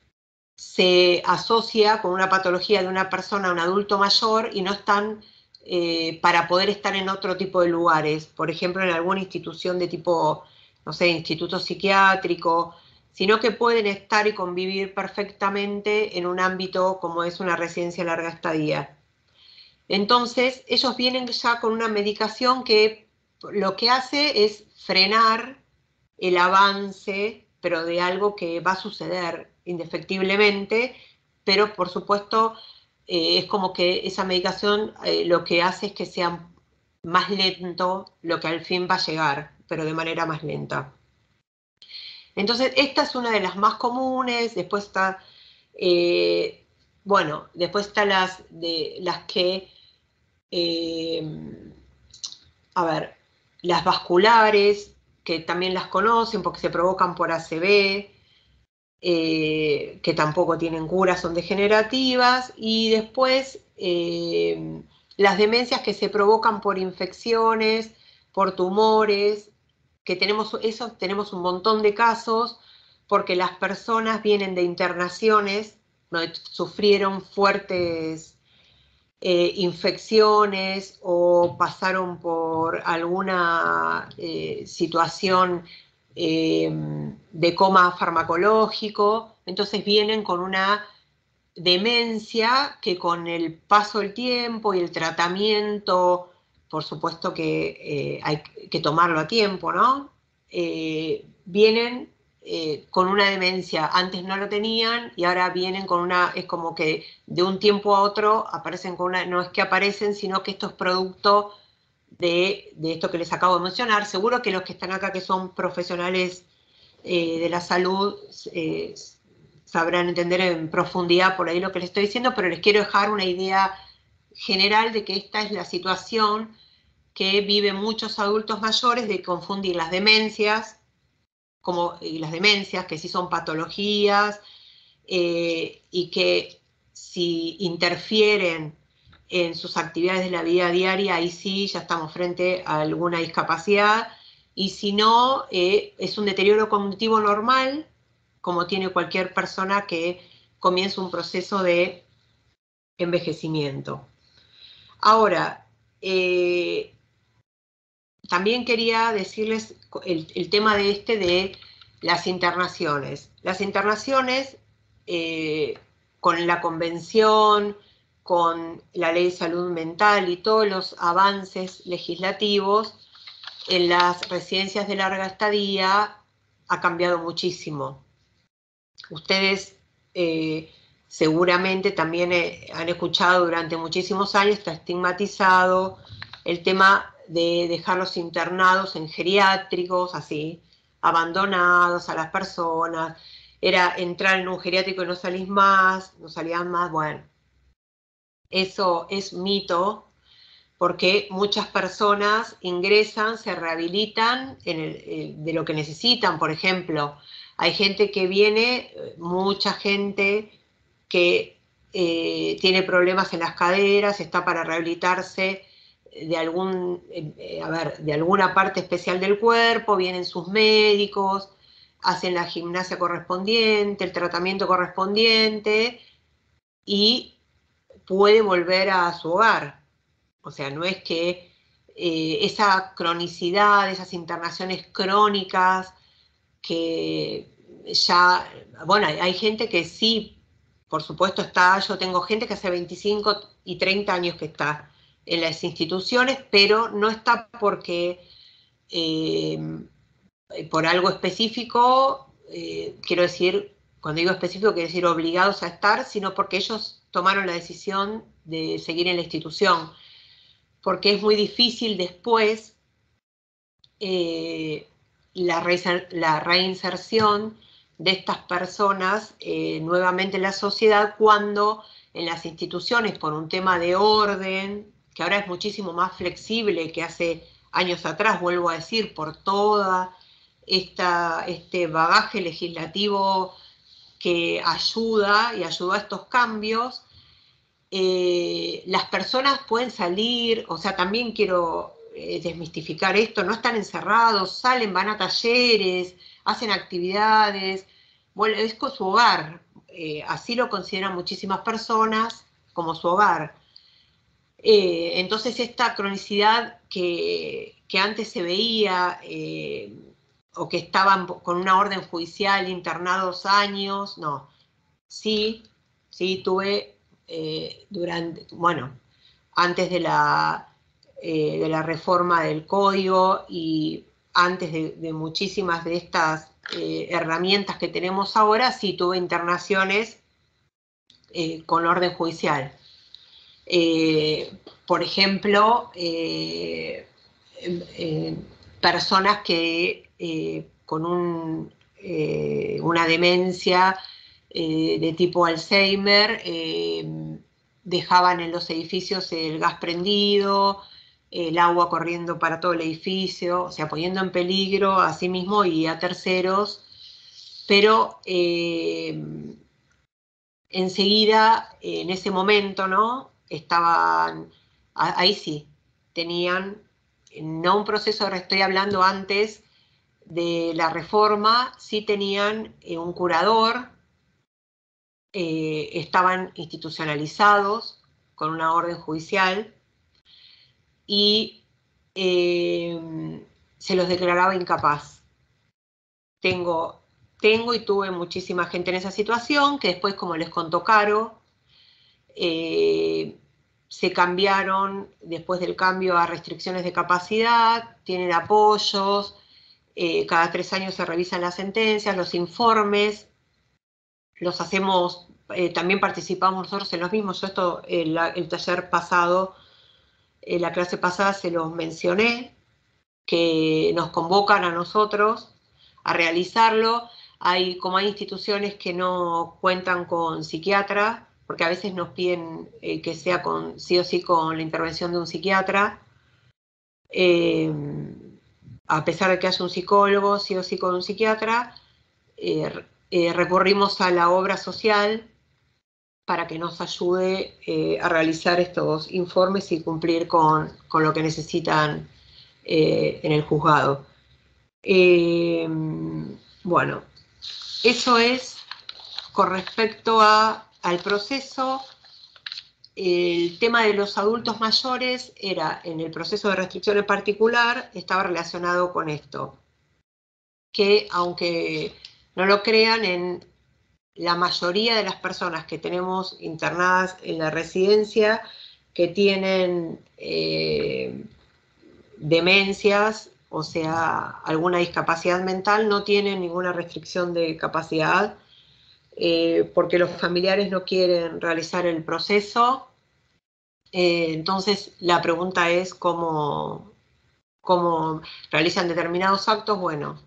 se asocia con una patología de una persona, un adulto mayor, y no están eh, para poder estar en otro tipo de lugares, por ejemplo, en alguna institución de tipo, no sé, instituto psiquiátrico, sino que pueden estar y convivir perfectamente en un ámbito como es una residencia de larga estadía. Entonces, ellos vienen ya con una medicación que lo que hace es frenar el avance, pero de algo que va a suceder indefectiblemente, pero por supuesto eh, es como que esa medicación eh, lo que hace es que sea más lento lo que al fin va a llegar, pero de manera más lenta. Entonces, esta es una de las más comunes. Después está, eh, bueno, después están las, de, las que, eh, a ver, las vasculares, que también las conocen porque se provocan por A C V, eh, que tampoco tienen cura, son degenerativas, y después eh, las demencias que se provocan por infecciones, por tumores, que tenemos, eso, tenemos un montón de casos, porque las personas vienen de internaciones, ¿no? Sufrieron fuertes eh, infecciones o pasaron por alguna eh, situación eh, de coma farmacológico, entonces vienen con una demencia que con el paso del tiempo y el tratamiento, por supuesto que eh, hay que tomarlo a tiempo, ¿no? Eh, vienen eh, con una demencia, antes no lo tenían y ahora vienen con una, es como que de un tiempo a otro aparecen con una, no es que aparecen, sino que esto es producto de, de esto que les acabo de mencionar. Seguro que los que están acá que son profesionales eh, de la salud eh, sabrán entender en profundidad por ahí lo que les estoy diciendo, pero les quiero dejar una idea general de que esta es la situación que viven muchos adultos mayores de confundir las demencias, como, y las demencias, que sí son patologías, eh, y que si interfieren en sus actividades de la vida diaria, ahí sí ya estamos frente a alguna discapacidad, y si no, eh, es un deterioro cognitivo normal, como tiene cualquier persona que comienza un proceso de envejecimiento. Ahora, eh, también quería decirles el, el tema de este de las internaciones. Las internaciones, eh, con la convención, con la ley de salud mental y todos los avances legislativos, en las residencias de larga estadía ha cambiado muchísimo. Ustedes eh, seguramente también eh, han escuchado durante muchísimos años, está estigmatizado el tema de dejarlos internados en geriátricos, así, abandonados a las personas. Era entrar en un geriátrico y no salís más, no salían más, bueno. Eso es mito, porque muchas personas ingresan, se rehabilitan en el, eh, de lo que necesitan. Por ejemplo, hay gente que viene, mucha gente que eh, tiene problemas en las caderas, está para rehabilitarse de, algún, eh, a ver, de alguna parte especial del cuerpo, vienen sus médicos, hacen la gimnasia correspondiente, el tratamiento correspondiente y puede volver a su hogar. O sea, no es que eh, esa cronicidad, esas internaciones crónicas, que ya, bueno, hay gente que sí, por supuesto está, yo tengo gente que hace veinticinco y treinta años que está en las instituciones, pero no está porque, eh, por algo específico, eh, quiero decir, cuando digo específico, quiero decir obligados a estar, sino porque ellos tomaron la decisión de seguir en la institución, porque es muy difícil después eh, la, la reinserción de estas personas eh, nuevamente en la sociedad, cuando en las instituciones, por un tema de orden, que ahora es muchísimo más flexible que hace años atrás, vuelvo a decir, por toda esta, este bagaje legislativo que ayuda y ayudó a estos cambios, eh, las personas pueden salir, o sea, también quiero eh, desmistificar esto, no están encerrados, salen, van a talleres, hacen actividades, bueno, es con su hogar, eh, así lo consideran muchísimas personas como su hogar. Eh, entonces esta cronicidad que, que antes se veía, eh, o que estaban con una orden judicial internados años, no, sí, sí tuve eh, durante, bueno, antes de la, eh, de la reforma del código y antes de, de muchísimas de estas eh, herramientas que tenemos ahora, sí tuve internaciones eh, con orden judicial. Eh, por ejemplo, eh, eh, personas que eh, con un, eh, una demencia eh, de tipo Alzheimer eh, dejaban en los edificios el gas prendido, el agua corriendo para todo el edificio, o sea, poniendo en peligro a sí mismo y a terceros, pero eh, enseguida, en ese momento, ¿no? Estaban, ahí sí, tenían no un proceso, estoy hablando antes de la reforma, sí tenían eh, un curador, eh, estaban institucionalizados con una orden judicial y eh, se los declaraba incapaz. Tengo, tengo y tuve muchísima gente en esa situación, que después, como les contó Caro, eh, se cambiaron después del cambio a restricciones de capacidad, tienen apoyos, eh, cada tres años se revisan las sentencias, los informes, los hacemos, eh, también participamos nosotros en los mismos. Yo esto, el, el taller pasado, en la clase pasada se los mencioné, que nos convocan a nosotros a realizarlo. Hay, como hay instituciones que no cuentan con psiquiatra, porque a veces nos piden eh, que sea con, sí o sí con la intervención de un psiquiatra, eh, a pesar de que haya un psicólogo, sí o sí con un psiquiatra, eh, eh, recurrimos a la obra social para que nos ayude eh, a realizar estos informes y cumplir con, con lo que necesitan eh, en el juzgado. Eh, bueno, eso es con respecto a, al proceso. El tema de los adultos mayores era, en el proceso de restricción en particular, estaba relacionado con esto, que aunque no lo crean, en la mayoría de las personas que tenemos internadas en la residencia, que tienen eh, demencias, o sea, alguna discapacidad mental, no tienen ninguna restricción de capacidad, eh, porque los familiares no quieren realizar el proceso. Eh, entonces, la pregunta es cómo, cómo realizan determinados actos. Bueno,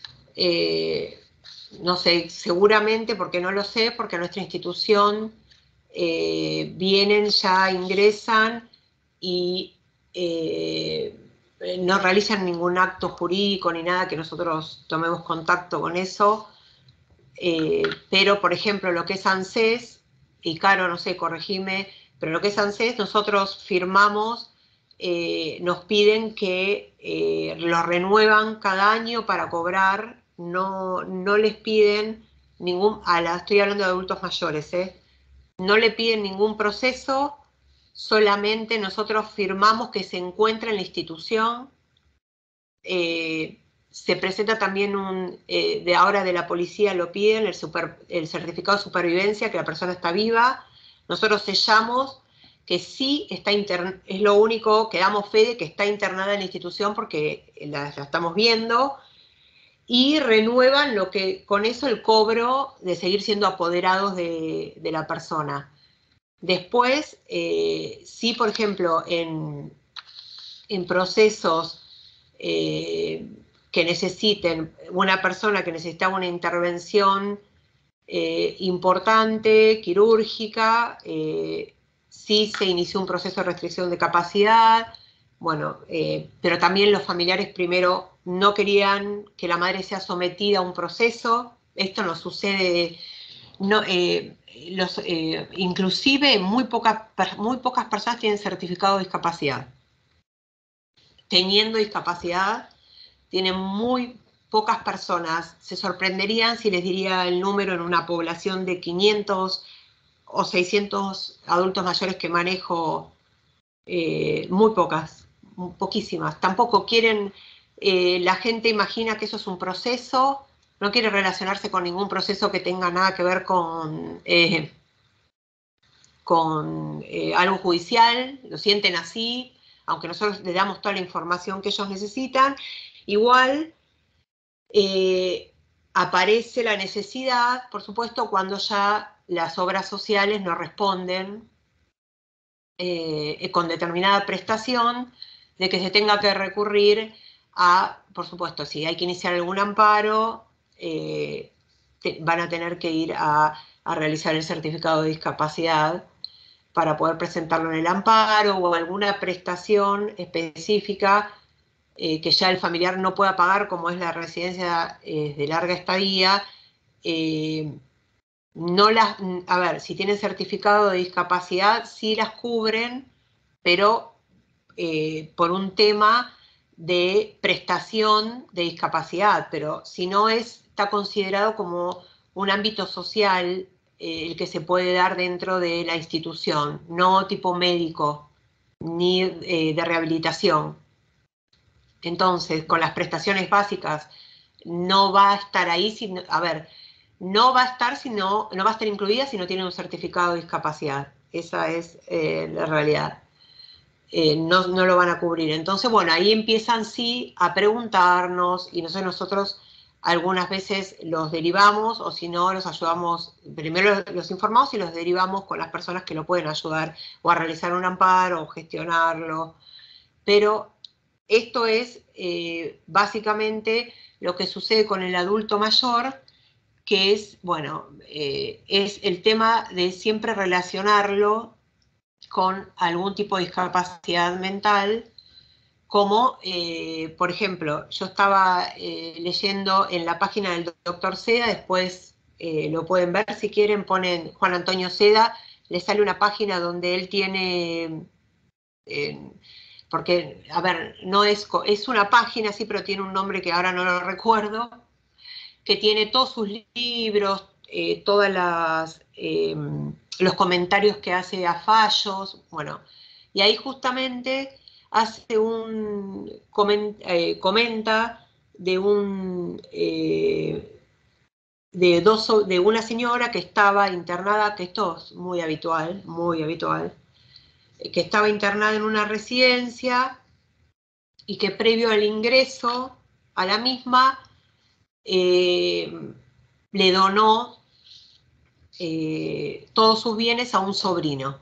eh, no sé, seguramente, porque no lo sé, porque a nuestra institución eh, vienen, ya ingresan y eh, no realizan ningún acto jurídico ni nada que nosotros tomemos contacto con eso. Eh, pero, por ejemplo, lo que es ANSES, y Caro, no sé, corregime, pero lo que es ANSES, nosotros firmamos, eh, nos piden que eh, lo renuevan cada año para cobrar, no, no les piden ningún, a la, estoy hablando de adultos mayores, ¿eh? No le piden ningún proceso, solamente nosotros firmamos que se encuentra en la institución. Eh, se presenta también un, eh, de ahora de la policía lo piden, el, super, el certificado de supervivencia, que la persona está viva. Nosotros sellamos que sí está internada, es lo único que damos fe de que está internada en la institución, porque la, la estamos viendo, y renuevan lo que, con eso, el cobro de seguir siendo apoderados de, de la persona. Después, eh, sí, por ejemplo, en, en procesos eh, que necesiten, una persona que necesitaba una intervención eh, importante, quirúrgica, eh, sí se inició un proceso de restricción de capacidad, bueno, eh, pero también los familiares primero no querían que la madre sea sometida a un proceso. Esto no sucede, no, eh, los, eh, inclusive muy, poca, muy pocas personas tienen certificado de discapacidad. Teniendo discapacidad, tienen muy pocas personas. Se sorprenderían si les diría el número en una población de quinientos o seiscientos adultos mayores que manejo, eh, muy pocas, poquísimas. Tampoco quieren, eh, la gente imagina que eso es un proceso, no quiere relacionarse con ningún proceso que tenga nada que ver con, eh, con eh, algo judicial, lo sienten así, aunque nosotros les damos toda la información que ellos necesitan. Igual eh, aparece la necesidad, por supuesto, cuando ya las obras sociales no responden eh, con determinada prestación, de que se tenga que recurrir a, por supuesto, si hay que iniciar algún amparo, eh, te, van a tener que ir a, a realizar el certificado de discapacidad para poder presentarlo en el amparo, o alguna prestación específica eh, que ya el familiar no pueda pagar, como es la residencia eh, de larga estadía. Eh, no las, a ver, si tienen certificado de discapacidad, sí las cubren, pero eh, por un tema de prestación de discapacidad, pero si no es, está considerado como un ámbito social eh, el que se puede dar dentro de la institución, no tipo médico ni eh, de rehabilitación. Entonces, con las prestaciones básicas no va a estar ahí, sino, a ver, no va a estar sino, no va a estar incluida si no tiene un certificado de discapacidad. Esa es eh, la realidad. Eh, no, no lo van a cubrir. Entonces, bueno, ahí empiezan sí a preguntarnos y nosotros, nosotros algunas veces los derivamos o si no los ayudamos, primero los informamos y los derivamos con las personas que lo pueden ayudar o a realizar un amparo o gestionarlo. Pero esto es eh, básicamente lo que sucede con el adulto mayor, que es, bueno, eh, es el tema de siempre relacionarlo con algún tipo de discapacidad mental, como, eh, por ejemplo, yo estaba eh, leyendo en la página del doctor Seda, después eh, lo pueden ver si quieren, ponen Juan Antonio Seda, le sale una página donde él tiene, eh, porque, a ver, no es, es una página, sí, pero tiene un nombre que ahora no lo recuerdo, que tiene todos sus libros, eh, todas las... Eh, los comentarios que hace a fallos, bueno, y ahí justamente hace un, coment, eh, comenta de un, eh, de, dos, de una señora que estaba internada, que esto es muy habitual, muy habitual, que estaba internada en una residencia y que previo al ingreso a la misma eh, le donó eh, todos sus bienes a un sobrino.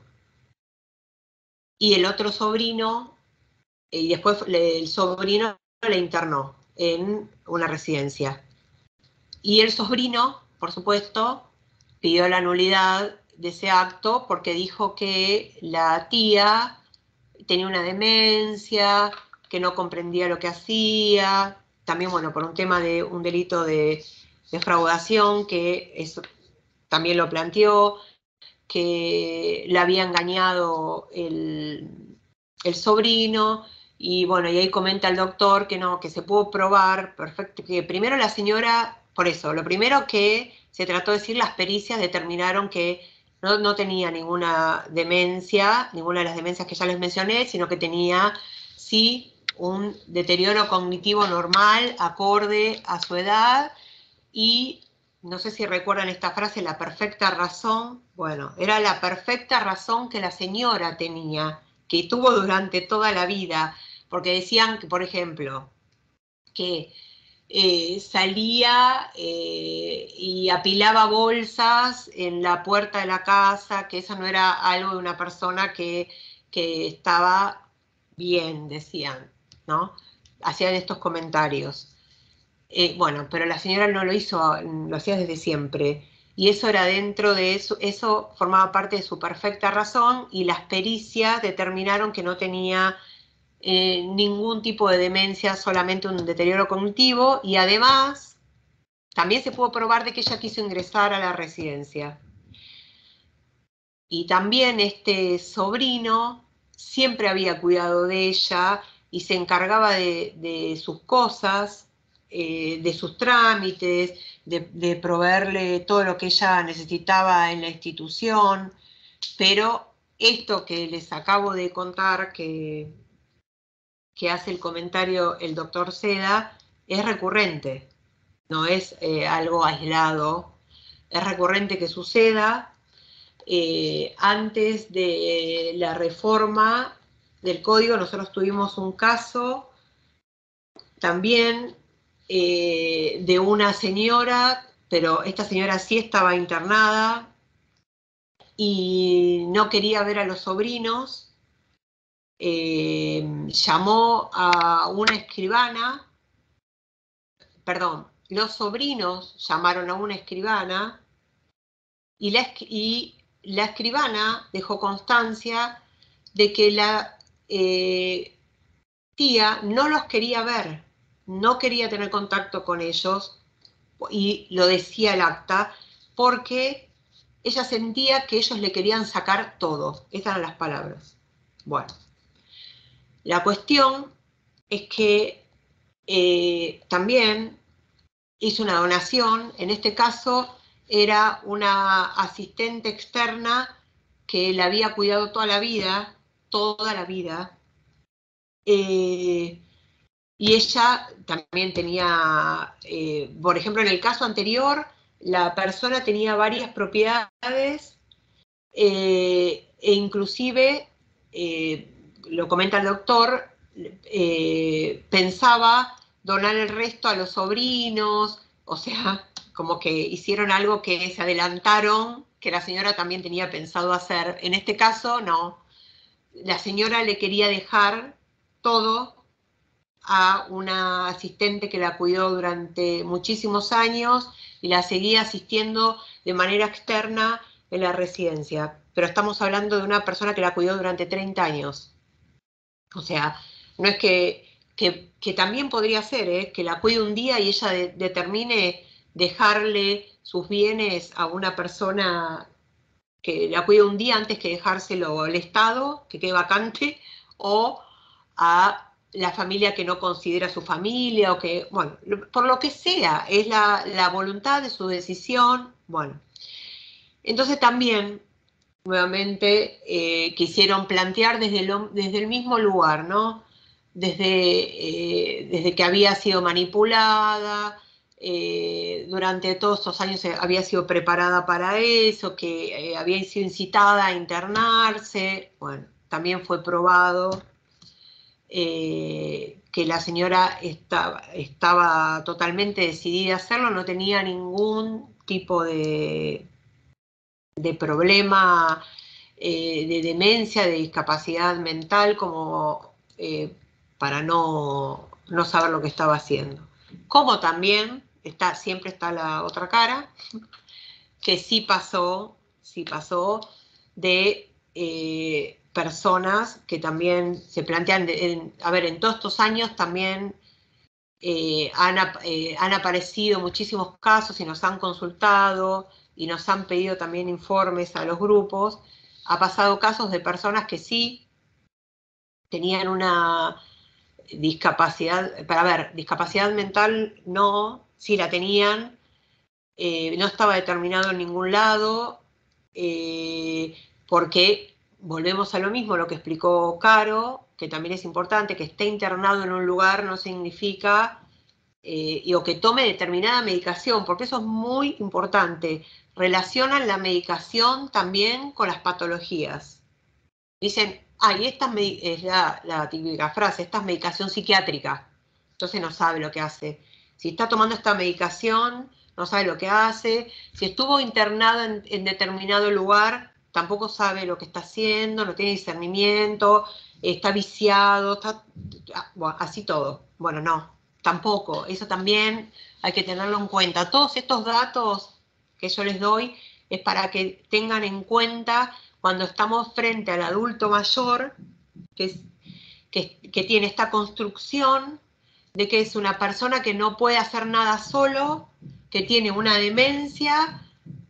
Y el otro sobrino, y después le, el sobrino le internó en una residencia. Y el sobrino, por supuesto, pidió la nulidad de ese acto porque dijo que la tía tenía una demencia, que no comprendía lo que hacía, también, bueno, por un tema de un delito de defraudación, que eso también lo planteó, que le había engañado el, el sobrino, y bueno, y ahí comenta el doctor que no, que se pudo probar, perfecto, que primero la señora, por eso, lo primero que se trató de decir, las pericias determinaron que no, no tenía ninguna demencia, ninguna de las demencias que ya les mencioné, sino que tenía, sí, un deterioro cognitivo normal, acorde a su edad, y no sé si recuerdan esta frase, la perfecta razón. Bueno, era la perfecta razón que la señora tenía, que tuvo durante toda la vida, porque decían que, por ejemplo, que eh, salía eh, y apilaba bolsas en la puerta de la casa, que eso no era algo de una persona que, que estaba bien, decían, ¿no? Hacían estos comentarios. Eh, bueno, pero la señora no lo hizo, lo hacía desde siempre. Y eso era dentro de eso, eso formaba parte de su perfecta razón, y las pericias determinaron que no tenía eh, ningún tipo de demencia, solamente un deterioro cognitivo, y además también se pudo probar de que ella quiso ingresar a la residencia. Y también este sobrino siempre había cuidado de ella y se encargaba de, de sus cosas, eh, de sus trámites, de, de proveerle todo lo que ella necesitaba en la institución, pero esto que les acabo de contar, que, que hace el comentario el doctor Seda, es recurrente, no es eh, algo aislado, es recurrente que suceda. Eh, antes de la reforma del código, nosotros tuvimos un caso también eh, de una señora, pero esta señora sí estaba internada y no quería ver a los sobrinos, eh, llamó a una escribana, perdón, los sobrinos llamaron a una escribana y la, y la escribana dejó constancia de que la eh, tía no los quería ver, no quería tener contacto con ellos, y lo decía el acta, porque ella sentía que ellos le querían sacar todo. Esas eran las palabras. Bueno, la cuestión es que eh, también hizo una donación, en este caso era una asistente externa que la había cuidado toda la vida, toda la vida, eh, y ella también tenía, eh, por ejemplo, en el caso anterior, la persona tenía varias propiedades eh, e inclusive, eh, lo comenta el doctor, eh, pensaba donar el resto a los sobrinos, o sea, como que hicieron algo que se adelantaron, que la señora también tenía pensado hacer. En este caso, no. La señora le quería dejar todo a una asistente que la cuidó durante muchísimos años y la seguía asistiendo de manera externa en la residencia. Pero estamos hablando de una persona que la cuidó durante treinta años. O sea, no es que, que, que también podría ser, ¿eh? Que la cuide un día y ella de, determine dejarle sus bienes a una persona que la cuide un día antes que dejárselo al Estado, que quede vacante, o a la familia que no considera su familia, o que, bueno, por lo que sea, es la, la voluntad de su decisión, bueno. Entonces también, nuevamente, eh, quisieron plantear desde, lo, desde el mismo lugar, ¿no? Desde, eh, desde que había sido manipulada, eh, durante todos estos años había sido preparada para eso, que eh, había sido incitada a internarse, bueno, también fue probado eh, que la señora estaba, estaba totalmente decidida a hacerlo, no tenía ningún tipo de, de problema eh, de demencia, de discapacidad mental, como eh, para no, no saber lo que estaba haciendo. Como también está, siempre está la otra cara, que sí pasó, sí pasó de eh, personas que también se plantean, de, en, a ver, en todos estos años también eh, han, eh, han aparecido muchísimos casos y nos han consultado y nos han pedido también informes a los grupos. Ha pasado casos de personas que sí tenían una discapacidad, para ver, discapacidad mental no, sí la tenían, eh, no estaba determinado en ningún lado, eh, porque volvemos a lo mismo, lo que explicó Caro, que también es importante, que esté internado en un lugar no significa, eh, y, o que tome determinada medicación, porque eso es muy importante. Relacionan la medicación también con las patologías. Dicen, ay, esta es la, la típica frase, esta es medicación psiquiátrica, entonces no sabe lo que hace. Si está tomando esta medicación, no sabe lo que hace. Si estuvo internado en, en determinado lugar, tampoco sabe lo que está haciendo, no tiene discernimiento, está viciado, está, bueno, así todo. Bueno, no, tampoco. Eso también hay que tenerlo en cuenta. Todos estos datos que yo les doy es para que tengan en cuenta cuando estamos frente al adulto mayor, que, es, que, que tiene esta construcción de que es una persona que no puede hacer nada solo, que tiene una demencia,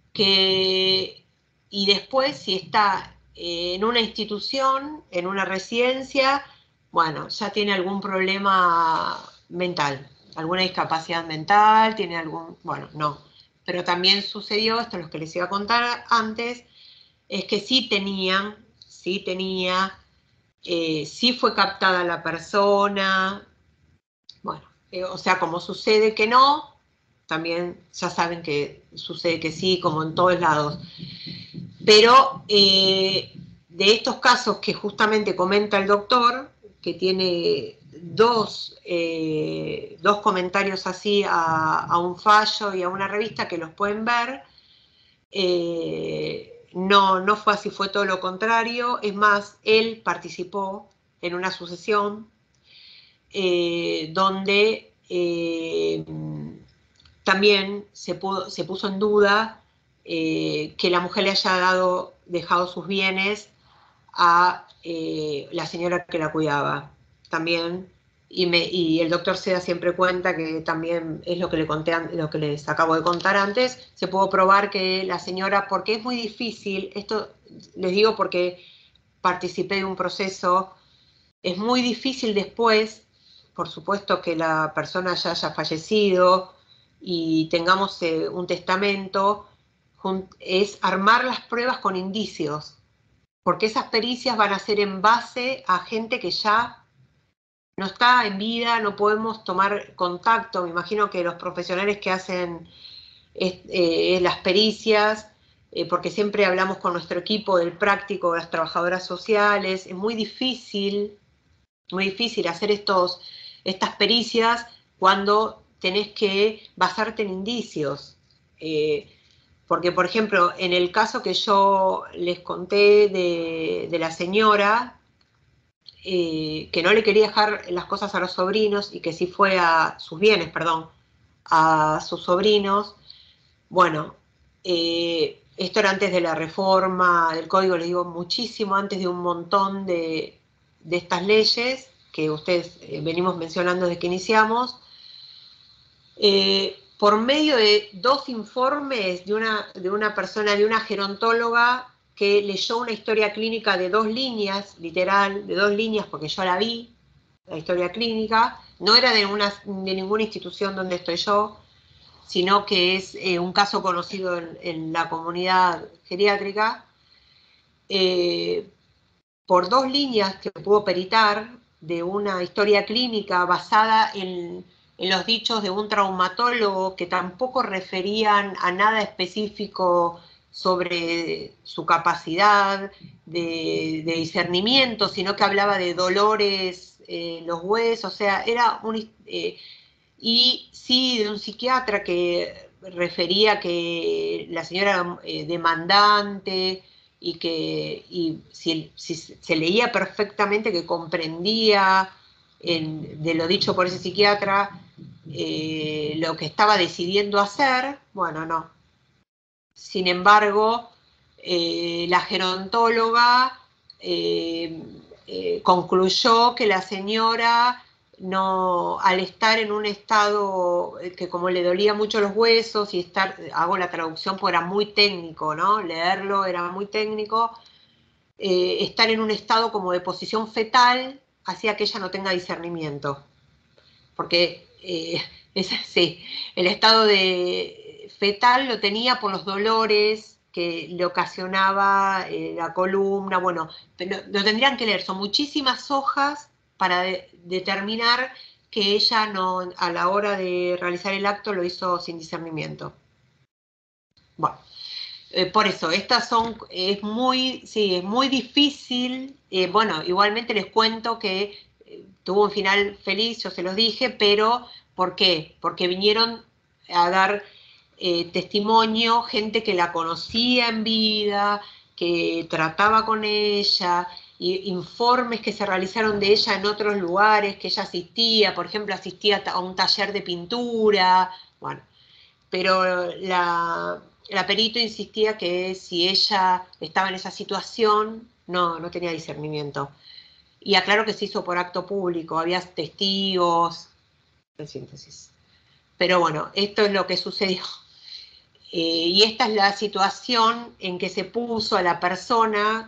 que, y después si está en una institución, en una residencia, bueno, ya tiene algún problema mental, alguna discapacidad mental, tiene algún, bueno, no. Pero también sucedió, esto es lo que les iba a contar antes, es que sí tenían, sí tenía, eh, sí fue captada la persona, bueno, eh, o sea, como sucede que no, también ya saben que sucede que sí, como en todos lados. Pero eh, de estos casos que justamente comenta el doctor, que tiene dos, eh, dos comentarios así a, a un fallo y a una revista que los pueden ver, eh, no, no fue así, fue todo lo contrario. Es más, él participó en una sucesión eh, donde eh, también se, pudo, se, puso en duda eh, que la mujer le haya dado, dejado sus bienes a eh, la señora que la cuidaba. También, y, me, y el doctor se da siempre cuenta que también es lo que, le conté, lo que les acabo de contar antes, se pudo probar que la señora, porque es muy difícil, esto les digo porque participé de un proceso, es muy difícil después por supuesto que la persona ya haya fallecido y tengamos eh, un testamento, es armar las pruebas con indicios, porque esas pericias van a ser en base a gente que ya no está en vida, no podemos tomar contacto. Me imagino que los profesionales que hacen eh, las pericias, eh, porque siempre hablamos con nuestro equipo del práctico, de las trabajadoras sociales, es muy difícil, muy difícil hacer estos, estas pericias cuando tenés que basarte en indicios. Eh, porque, por ejemplo, en el caso que yo les conté de, de la señora, eh, que no le quería dejar las cosas a los sobrinos y que sí fue a sus bienes, perdón, a sus sobrinos, bueno, eh, esto era antes de la reforma del código, les digo, muchísimo antes de un montón de, de estas leyes que ustedes eh, venimos mencionando desde que iniciamos. Eh, por medio de dos informes de una, de una persona, de una gerontóloga que leyó una historia clínica de dos líneas, literal, de dos líneas, porque yo la vi, la historia clínica, no era de, una, de ninguna institución donde estoy yo, sino que es eh, un caso conocido en, en la comunidad geriátrica, eh, por dos líneas que pudo peritar de una historia clínica basada en, en los dichos de un traumatólogo que tampoco referían a nada específico sobre su capacidad de, de discernimiento, sino que hablaba de dolores en eh, los huesos, o sea, era un... Eh, y sí de un psiquiatra que refería que la señora era eh, demandante y que y si, si se leía perfectamente que comprendía en, de lo dicho por ese psiquiatra eh, lo que estaba decidiendo hacer, bueno, no. Sin embargo, eh, la gerontóloga eh, eh, concluyó que la señora no, al estar en un estado que como le dolía mucho los huesos y estar, hago la traducción porque era muy técnico, ¿no? Leerlo era muy técnico, eh, estar en un estado como de posición fetal hacía que ella no tenga discernimiento. Porque, eh, es, sí, el estado de fetal lo tenía por los dolores que le ocasionaba eh, la columna, bueno, pero lo tendrían que leer, son muchísimas hojas para de, determinar que ella no, a la hora de realizar el acto lo hizo sin discernimiento. Bueno, eh, por eso, estas son, es muy, sí, es muy difícil, eh, bueno, igualmente les cuento que eh, tuvo un final feliz, yo se los dije, pero ¿por qué? Porque vinieron a dar eh, testimonio, gente que la conocía en vida, que trataba con ella, y informes que se realizaron de ella en otros lugares, que ella asistía, por ejemplo, asistía a un taller de pintura, bueno, pero la, la perito insistía que si ella estaba en esa situación, no, no tenía discernimiento. Y aclaro que se hizo por acto público, había testigos, en síntesis. Pero bueno, esto es lo que sucedió. Eh, y esta es la situación en que se puso a la persona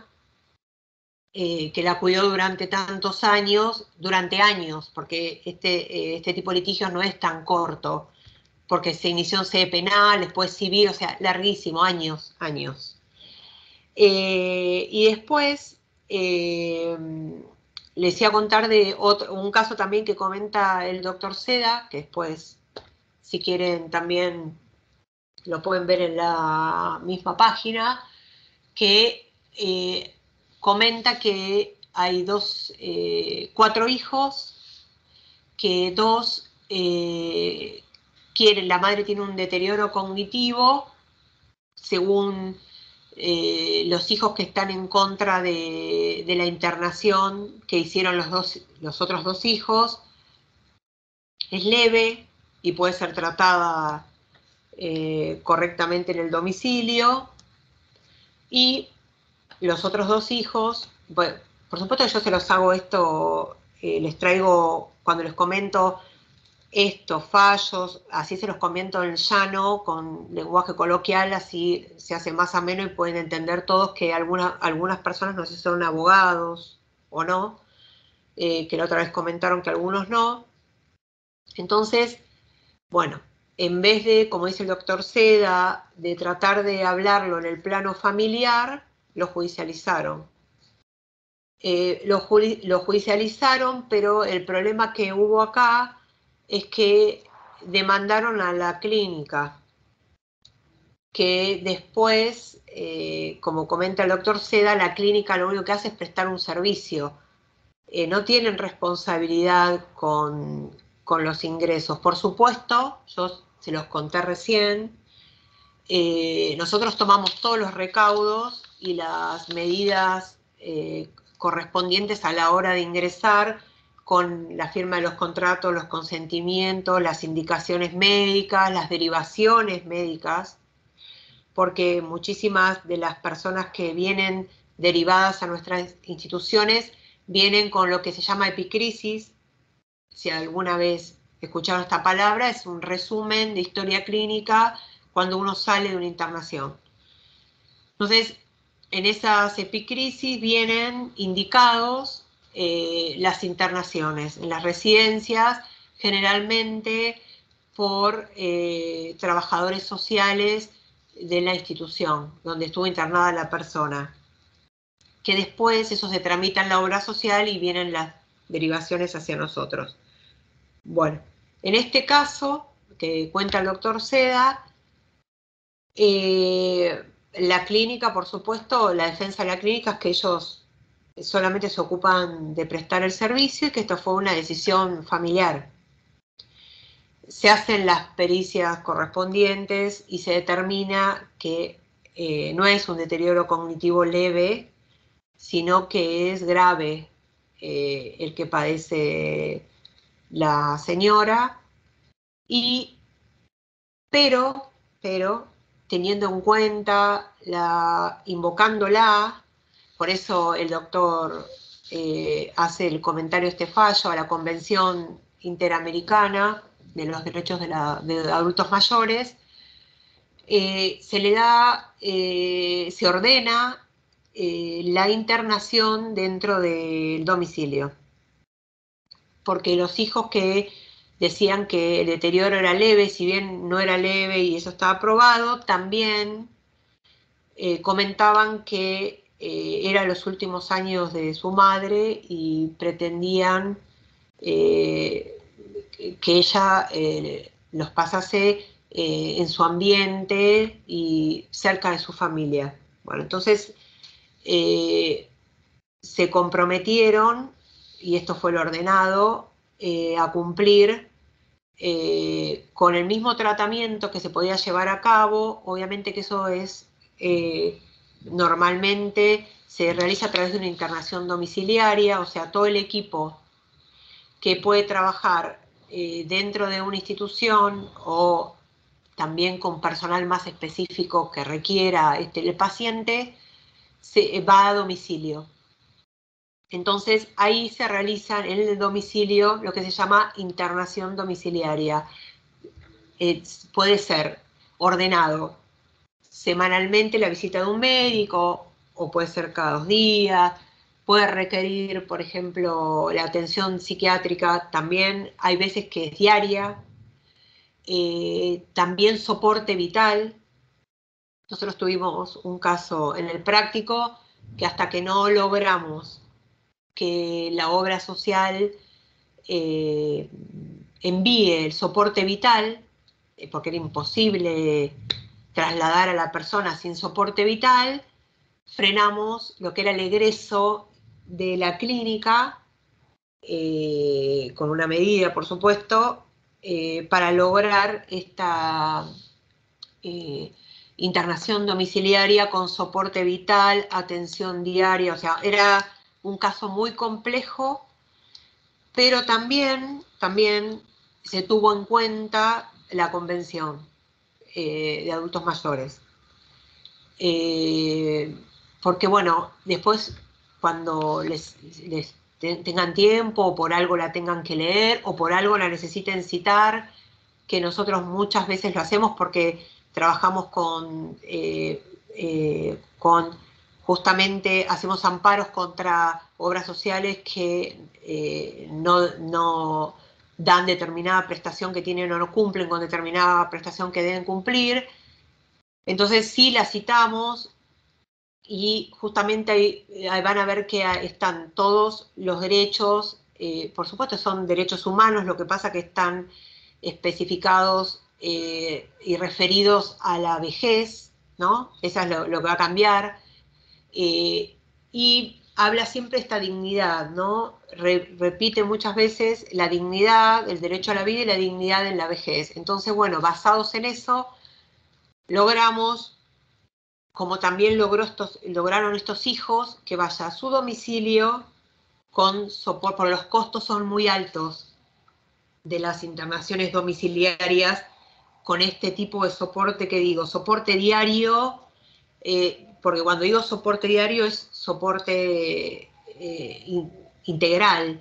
eh, que la cuidó durante tantos años, durante años, porque este, eh, este tipo de litigios no es tan corto, porque se inició en sede penal, después civil, o sea, larguísimo, años, años. Eh, y después eh, les iba a contar de otro, un caso también que comenta el doctor Seda, que después, si quieren, también lo pueden ver en la misma página, que eh, comenta que hay dos, eh, cuatro hijos, que dos eh, quieren, la madre tiene un deterioro cognitivo, según eh, los hijos que están en contra de, de la internación que hicieron los, dos, los otros dos hijos, es leve y puede ser tratada eh, correctamente en el domicilio, y los otros dos hijos, bueno, por supuesto que yo se los hago esto, eh, les traigo, cuando les comento estos fallos, así se los comento en llano, con lenguaje coloquial, así se hace más ameno y pueden entender todos que alguna, algunas personas no sé si son abogados o no, eh, que la otra vez comentaron que algunos no, Entonces, bueno, en vez de, como dice el doctor Seda, de tratar de hablarlo en el plano familiar, lo judicializaron. Eh, lo, ju lo judicializaron, pero el problema que hubo acá es que demandaron a la clínica, que después, eh, como comenta el doctor Seda, la clínica lo único que hace es prestar un servicio. Eh, no tienen responsabilidad con, con los ingresos. Por supuesto, yo se los conté recién, eh, nosotros tomamos todos los recaudos y las medidas eh, correspondientes a la hora de ingresar, con la firma de los contratos, los consentimientos, las indicaciones médicas, las derivaciones médicas, porque muchísimas de las personas que vienen derivadas a nuestras instituciones vienen con lo que se llama epicrisis. Si alguna vez escucharon esta palabra, es un resumen de historia clínica cuando uno sale de una internación. Entonces, en esas epicrisis vienen indicados eh, las internaciones en las residencias, generalmente por eh, trabajadores sociales de la institución donde estuvo internada la persona, que después eso se tramita en la obra social y vienen las derivaciones hacia nosotros. Bueno, en este caso, que cuenta el doctor Seda, eh, la clínica, por supuesto, la defensa de la clínica es que ellos solamente se ocupan de prestar el servicio y que esto fue una decisión familiar. Se hacen las pericias correspondientes y se determina que eh, no es un deterioro cognitivo leve, sino que es grave eh, el que padece la señora, y, pero, pero teniendo en cuenta, la, invocándola, por eso el doctor eh, hace el comentario este fallo a la Convención Interamericana de los Derechos de, la, de Adultos Mayores, eh, se le da, eh, se ordena eh, la internación dentro del domicilio, porque los hijos que decían que el deterioro era leve, si bien no era leve y eso estaba aprobado, también eh, comentaban que eh, eran los últimos años de su madre y pretendían eh, que ella eh, los pasase eh, en su ambiente y cerca de su familia. Bueno, entonces eh, se comprometieron, y esto fue lo ordenado, eh, a cumplir eh, con el mismo tratamiento que se podía llevar a cabo. Obviamente que eso es, eh, normalmente se realiza a través de una internación domiciliaria, o sea, todo el equipo que puede trabajar eh, dentro de una institución o también con personal más específico que requiera este, el paciente, se va a domicilio. Entonces, ahí se realiza en el domicilio lo que se llama internación domiciliaria. Eh, puede ser ordenado semanalmente la visita de un médico, o puede ser cada dos días, puede requerir, por ejemplo, la atención psiquiátrica, también hay veces que es diaria, eh, también soporte vital. Nosotros tuvimos un caso en el práctico que hasta que no logramos que la obra social eh, envíe el soporte vital, eh, porque era imposible trasladar a la persona sin soporte vital, frenamos lo que era el egreso de la clínica, eh, con una medida, por supuesto, eh, para lograr esta eh, internación domiciliaria con soporte vital, atención diaria. O sea, era un caso muy complejo, pero también, también se tuvo en cuenta la Convención eh, de Adultos Mayores. Eh, porque bueno, después cuando les, les tengan tiempo, o por algo la tengan que leer, o por algo la necesiten citar, que nosotros muchas veces lo hacemos porque trabajamos con, eh, eh, con justamente hacemos amparos contra obras sociales que eh, no, no, dan determinada prestación que tienen o no cumplen con determinada prestación que deben cumplir. Entonces sí la citamos y justamente ahí, ahí van a ver que están todos los derechos, eh, por supuesto son derechos humanos, lo que pasa que están especificados eh, y referidos a la vejez, ¿no? Eso es lo, lo que va a cambiar. Eh, y habla siempre de esta dignidad, ¿no? Re, repite muchas veces la dignidad, el derecho a la vida y la dignidad en la vejez. Entonces, bueno, basados en eso, logramos, como también logró estos, lograron estos hijos, que vaya a su domicilio con soporte, porque los costos son muy altos de las internaciones domiciliarias con este tipo de soporte que digo, soporte diario, eh, porque cuando digo soporte diario es soporte eh, in, integral,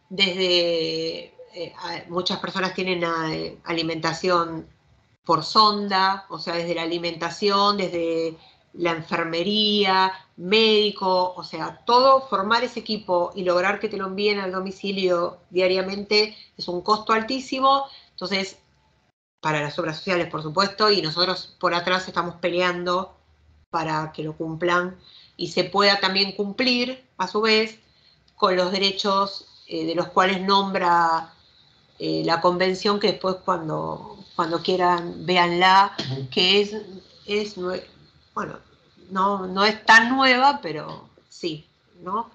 desde eh, muchas personas tienen eh, alimentación por sonda, o sea, desde la alimentación, desde la enfermería, médico, o sea, todo, formar ese equipo y lograr que te lo envíen al domicilio diariamente es un costo altísimo. Entonces, para las obras sociales, por supuesto, y nosotros por atrás estamos peleando para que lo cumplan y se pueda también cumplir, a su vez, con los derechos eh, de los cuales nombra eh, la convención, que después cuando, cuando quieran véanla, que es, es bueno, no, no es tan nueva, pero sí, ¿no?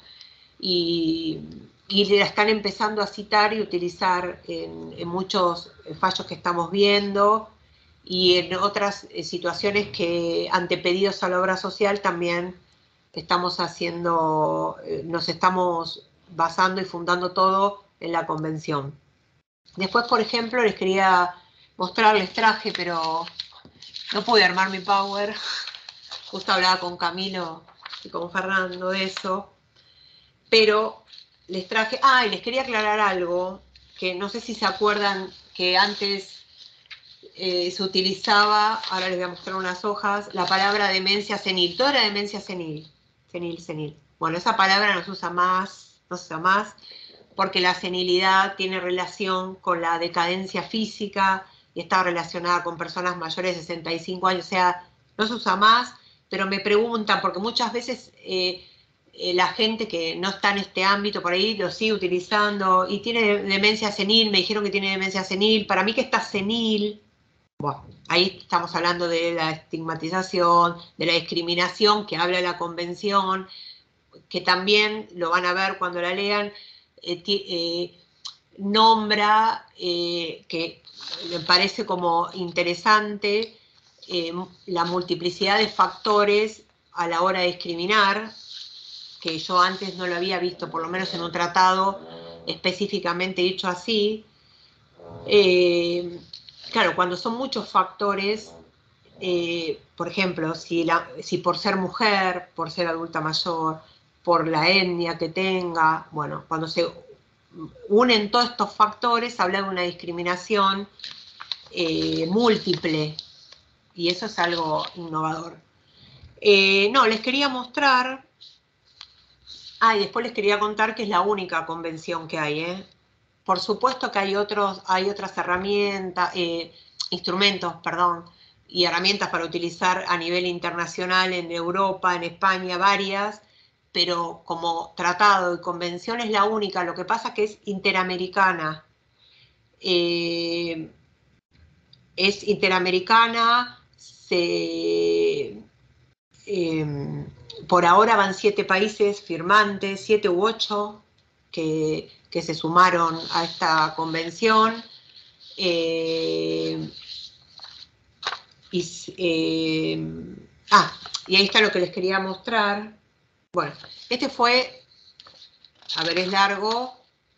Y, y la están empezando a citar y utilizar en, en muchos fallos que estamos viendo y en otras situaciones que ante pedidos a la obra social también estamos haciendo, nos estamos basando y fundando todo en la convención. Después, por ejemplo, les quería mostrar, les traje, pero no pude armar mi power. Justo hablaba con Camilo y con Fernando de eso. Pero les traje, ah, y les quería aclarar algo, que no sé si se acuerdan que antes eh, se utilizaba, ahora les voy a mostrar unas hojas, la palabra demencia senil, todo era demencia senil, senil, senil. Bueno, esa palabra no se usa más, no se usa más, porque la senilidad tiene relación con la decadencia física y está relacionada con personas mayores de sesenta y cinco años, o sea, no se usa más, pero me preguntan, porque muchas veces eh, eh, la gente que no está en este ámbito por ahí lo sigue utilizando y tiene demencia senil, me dijeron que tiene demencia senil, para mí que está senil. Bueno, ahí estamos hablando de la estigmatización, de la discriminación que habla la convención, que también lo van a ver cuando la lean, eh, eh, nombra, eh, que me parece como interesante, eh, la multiplicidad de factores a la hora de discriminar, que yo antes no lo había visto, por lo menos en un tratado específicamente dicho así. Eh, claro, cuando son muchos factores, eh, por ejemplo, si, la, si por ser mujer, por ser adulta mayor, por la etnia que tenga, bueno, cuando se unen todos estos factores, habla de una discriminación eh, múltiple, y eso es algo innovador. Eh, no, les quería mostrar, ah, y después les quería contar que es la única convención que hay, ¿eh? Por supuesto que hay, otros, hay otras herramientas, eh, instrumentos, perdón, y herramientas para utilizar a nivel internacional en Europa, en España, varias, pero como tratado y convención es la única, lo que pasa que es interamericana. Eh, es interamericana, se, eh, por ahora van siete países firmantes, siete u ocho, que, que se sumaron a esta convención. Eh, y, eh, ah, y ahí está lo que les quería mostrar. Bueno, este fue, a ver, es largo,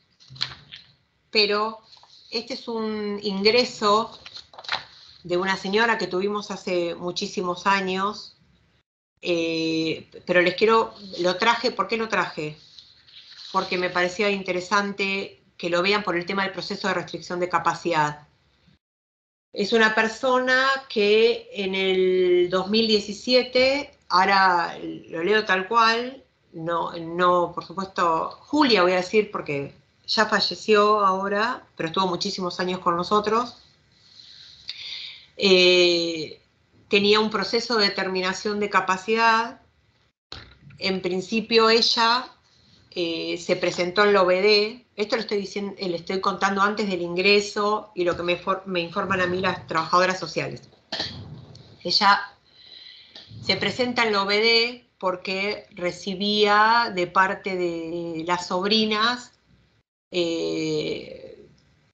pero este es un ingreso de una señora que tuvimos hace muchísimos años, eh, pero les quiero, lo traje, ¿por qué lo traje? Porque me parecía interesante que lo vean por el tema del proceso de restricción de capacidad. Es una persona que en el dos mil diecisiete, ahora lo leo tal cual, no, no, por supuesto, Julia voy a decir porque ya falleció ahora, pero estuvo muchísimos años con nosotros. Eh, tenía un proceso de determinación de capacidad. En principio ella eh, se presentó en la O B D. Esto lo estoy diciendo, le estoy contando antes del ingreso y lo que me, me informan a mí las trabajadoras sociales. Ella se presenta en la O B D porque recibía de parte de las sobrinas eh,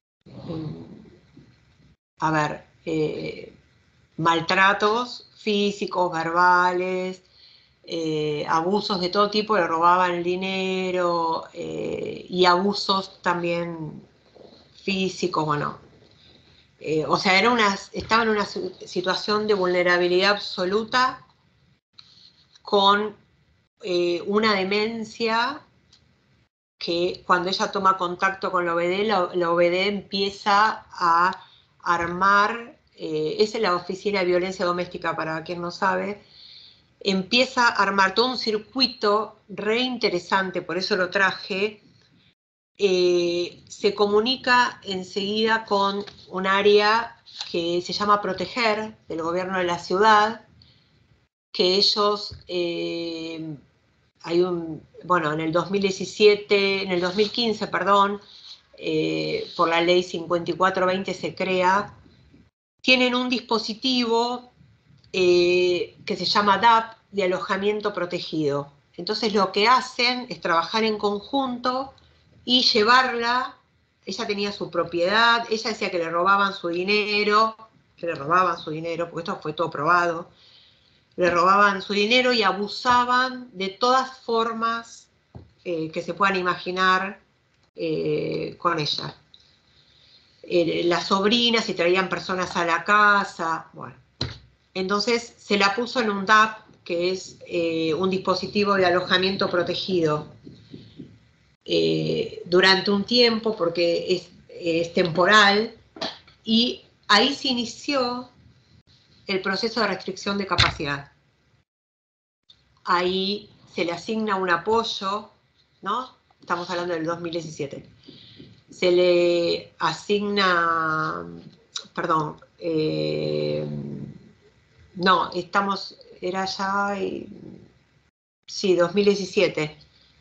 a ver, eh, maltratos físicos, verbales, eh, abusos de todo tipo, le robaban el dinero eh, y abusos también físicos, bueno. Eh, o sea, era una, estaba en una situación de vulnerabilidad absoluta con eh, una demencia que cuando ella toma contacto con la O B D, la, la O B D empieza a armar, eh, esa es la Oficina de Violencia Doméstica para quien no sabe, empieza a armar todo un circuito re interesante, por eso lo traje, eh, se comunica enseguida con un área que se llama Proteger, del gobierno de la ciudad, que ellos... Eh, hay un, bueno, en el dos mil diecisiete, en el dos mil quince, perdón, eh, por la ley cincuenta y cuatro veinte se crea, tienen un dispositivo eh, que se llama D A P, de alojamiento protegido. Entonces lo que hacen es trabajar en conjunto y llevarla, ella tenía su propiedad, ella decía que le robaban su dinero, que le robaban su dinero, porque esto fue todo probado, le robaban su dinero y abusaban de todas formas eh, que se puedan imaginar eh, con ella. Eh, las sobrinas, si traían personas a la casa, bueno. Entonces se la puso en un D A P, que es eh, un dispositivo de alojamiento protegido, eh, durante un tiempo, porque es, es temporal, y ahí se inició el proceso de restricción de capacidad. Ahí se le asigna un apoyo, ¿no? Estamos hablando del dos mil diecisiete. Se le asigna, perdón, eh, no, estamos, era ya, sí, dos mil diecisiete.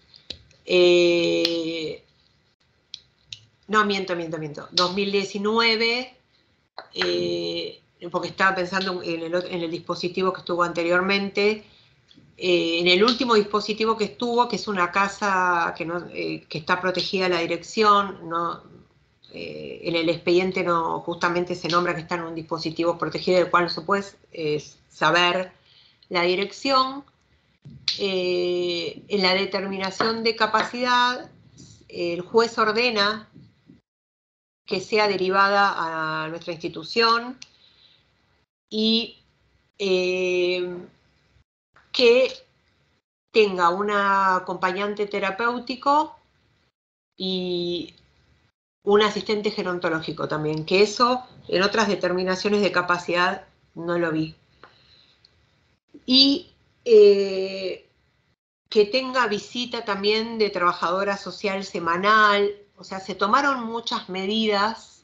Eh, no, miento, miento, miento. dos mil diecinueve, eh, porque estaba pensando en el, en el dispositivo que estuvo anteriormente. Eh, en el último dispositivo que estuvo, que es una casa que, no, eh, que está protegida la dirección, no, eh, en el expediente no, justamente se nombra que está en un dispositivo protegido del cual no se puede eh, saber la dirección. Eh, en la determinación de capacidad, el juez ordena que sea derivada a nuestra institución y eh, que tenga un acompañante terapéutico y un asistente gerontológico también, que eso en otras determinaciones de capacidad no lo vi. Y eh, que tenga visita también de trabajadora social semanal, o sea, se tomaron muchas medidas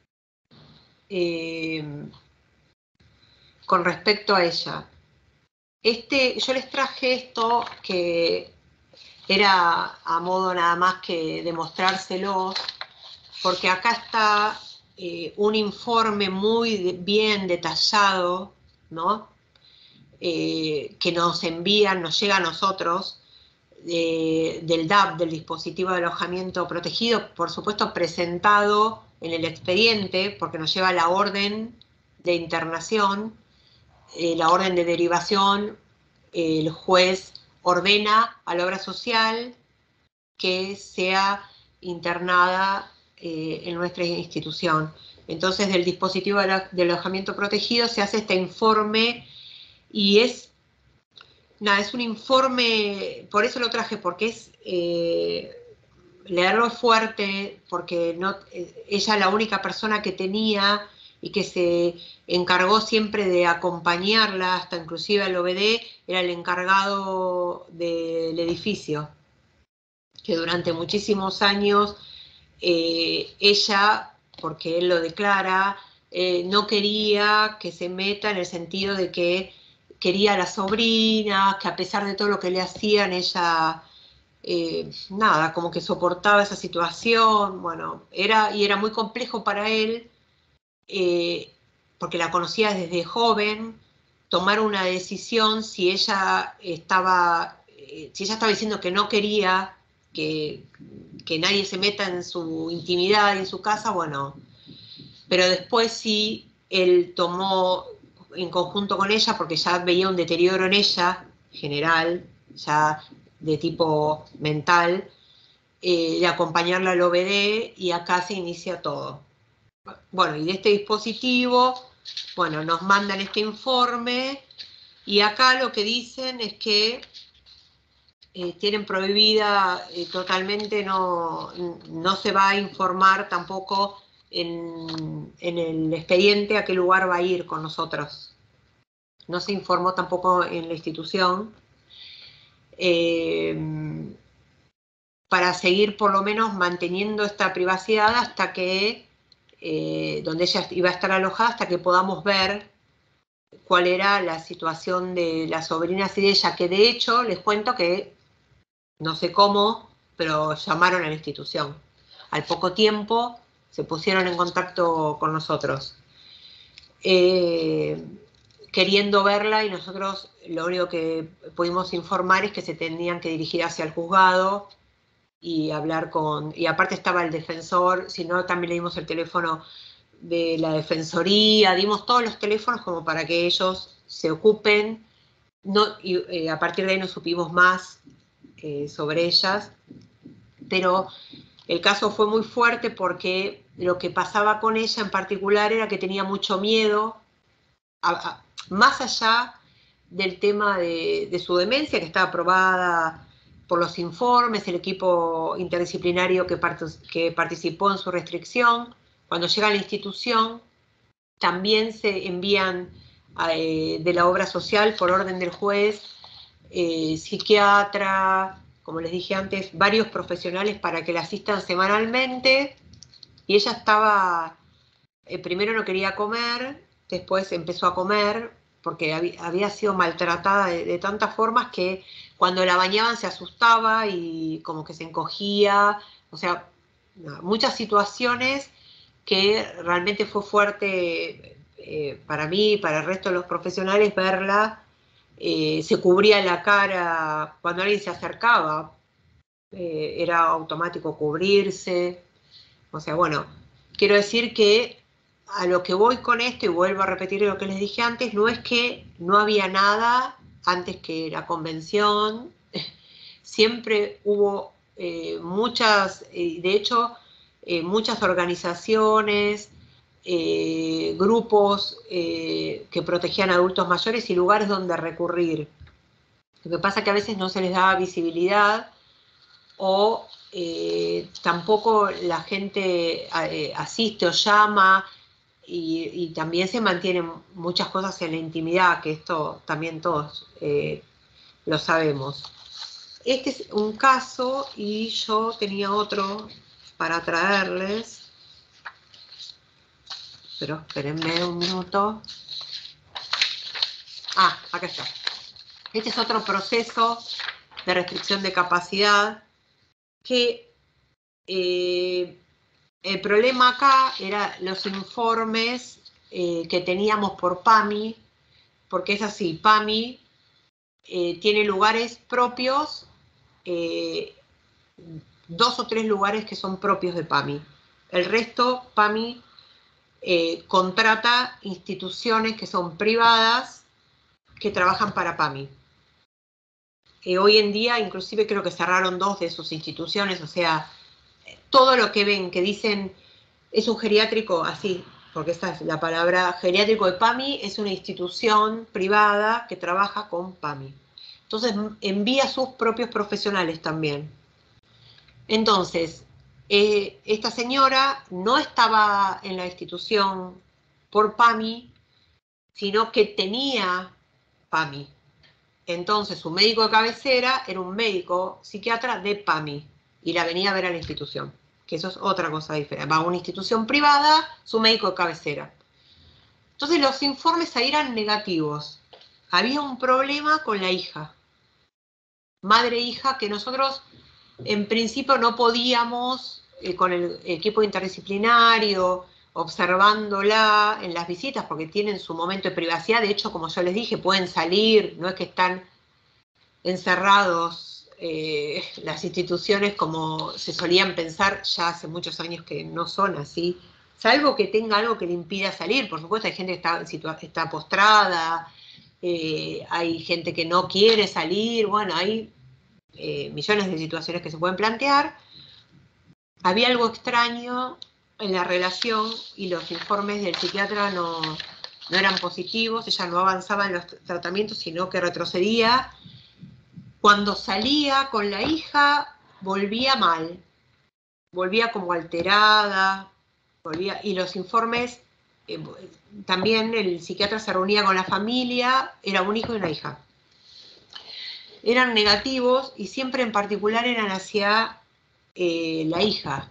eh, con respecto a ella. Este, yo les traje esto que era a modo nada más que demostrárselos, porque acá está eh, un informe muy de, bien detallado, ¿no? Eh, que nos envían, nos llega a nosotros, eh, del D A P, del dispositivo de alojamiento protegido, por supuesto presentado en el expediente, porque nos lleva la orden de internación, eh, la orden de derivación, eh, el juez ordena a la obra social que sea internada eh, en nuestra institución. Entonces, del dispositivo de alojamiento protegido se hace este informe y es, nada, es un informe, por eso lo traje, porque es, eh, leerlo es fuerte, porque no, eh, ella es la única persona que tenía y que se encargó siempre de acompañarla, hasta inclusive al O B D, era el encargado del edificio, que durante muchísimos años eh, ella, porque él lo declara, eh, no quería que se meta en el sentido de que quería a la sobrina, que a pesar de todo lo que le hacían, ella, eh, nada, como que soportaba esa situación, bueno, era, y era muy complejo para él, eh, porque la conocía desde joven, tomar una decisión si ella estaba, eh, si ella estaba diciendo que no quería que, que nadie se meta en su intimidad y en su casa, bueno, pero después sí, él tomó en conjunto con ella, porque ya veía un deterioro en ella, general, ya de tipo mental, eh, de acompañarla al O B D, y acá se inicia todo. Bueno, y de este dispositivo, bueno, nos mandan este informe, y acá lo que dicen es que eh, tienen prohibida eh, totalmente, no, no se va a informar tampoco en, en el expediente a qué lugar va a ir con nosotros. No se informó tampoco en la institución. Eh, para seguir por lo menos manteniendo esta privacidad hasta que, eh, donde ella iba a estar alojada, hasta que podamos ver cuál era la situación de las sobrinas y de ella, que de hecho les cuento que no sé cómo, pero llamaron a la institución. Al poco tiempo se pusieron en contacto con nosotros, eh, queriendo verla, y nosotros lo único que pudimos informar es que se tenían que dirigir hacia el juzgado y hablar con... Y aparte estaba el defensor, si no también le dimos el teléfono de la defensoría, dimos todos los teléfonos como para que ellos se ocupen, no, y eh, a partir de ahí no supimos más eh, sobre ellas, pero el caso fue muy fuerte porque lo que pasaba con ella en particular era que tenía mucho miedo, a, a, más allá del tema de, de su demencia, que estaba aprobada por los informes, el equipo interdisciplinario que, part que participó en su restricción. Cuando llega a la institución, también se envían eh, de la obra social, por orden del juez, eh, psiquiatra, como les dije antes, varios profesionales para que la asistan semanalmente, y ella estaba, eh, primero no quería comer, después empezó a comer, porque había, había sido maltratada de, de tantas formas que cuando la bañaban se asustaba y como que se encogía, o sea, no, muchas situaciones que realmente fue fuerte eh, para mí y para el resto de los profesionales verla. Eh, se cubría la cara cuando alguien se acercaba, eh, era automático cubrirse, o sea, bueno, quiero decir que a lo que voy con esto, y vuelvo a repetir lo que les dije antes, no es que no había nada antes que la convención, siempre hubo eh, muchas, eh, de hecho, eh, muchas organizaciones, eh, grupos eh, que protegían a adultos mayores y lugares donde recurrir. Lo que pasa es que a veces no se les daba visibilidad, o eh, tampoco la gente eh, asiste o llama, y, y también se mantienen muchas cosas en la intimidad, que esto también todos eh, lo sabemos. Este es un caso, y yo tenía otro para traerles, pero espérenme un minuto. Ah, acá está. Este es otro proceso de restricción de capacidad que eh, el problema acá era los informes eh, que teníamos por PAMI, porque es así, PAMI eh, tiene lugares propios, eh, dos o tres lugares que son propios de PAMI. El resto, PAMI eh, contrata instituciones que son privadas que trabajan para PAMI. Eh, hoy en día, inclusive creo que cerraron dos de sus instituciones, o sea, todo lo que ven, que dicen, es un geriátrico, así, porque esta es la palabra, geriátrico de PAMI, es una institución privada que trabaja con PAMI. Entonces, envía sus propios profesionales también. Entonces, eh, esta señora no estaba en la institución por PAMI, sino que tenía PAMI. Entonces, su médico de cabecera era un médico psiquiatra de PAMI, y la venía a ver a la institución. que eso es otra cosa diferente. Va a una institución privada, su médico de cabecera. Entonces los informes ahí eran negativos. Había un problema con la hija. Madre-hija que nosotros en principio no podíamos, eh, con el equipo interdisciplinario, observándola en las visitas, porque tienen su momento de privacidad. De hecho, como yo les dije, pueden salir, no es que están encerrados eh, las instituciones como se solían pensar ya hace muchos años, que no son así, salvo que tenga algo que le impida salir. Por supuesto, hay gente que está, está postrada, eh, hay gente que no quiere salir, bueno, hay eh, millones de situaciones que se pueden plantear. Había algo extraño en la relación y los informes del psiquiatra no, no eran positivos, ella no avanzaba en los tratamientos, sino que retrocedía. Cuando salía con la hija, volvía mal, volvía como alterada, volvía, y los informes, eh, también el psiquiatra se reunía con la familia, era un hijo y una hija. Eran negativos y siempre en particular eran hacia eh, la hija.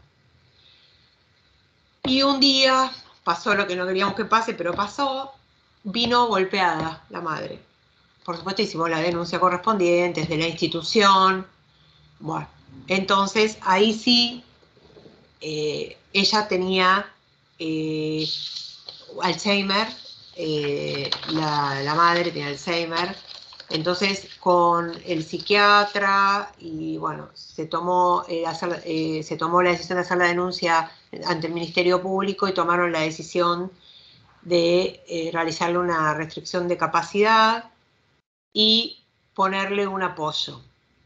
Y un día pasó lo que no queríamos que pase, pero pasó, vino golpeada la madre. Por supuesto hicimos la denuncia correspondiente desde la institución. Bueno, entonces ahí sí, eh, ella tenía eh, Alzheimer, eh, la, la madre tenía Alzheimer. Entonces con el psiquiatra y bueno, se tomó, eh, hacer, eh, se tomó la decisión de hacer la denuncia ante el Ministerio Público y tomaron la decisión de eh, realizarle una restricción de capacidad y ponerle un apoyo.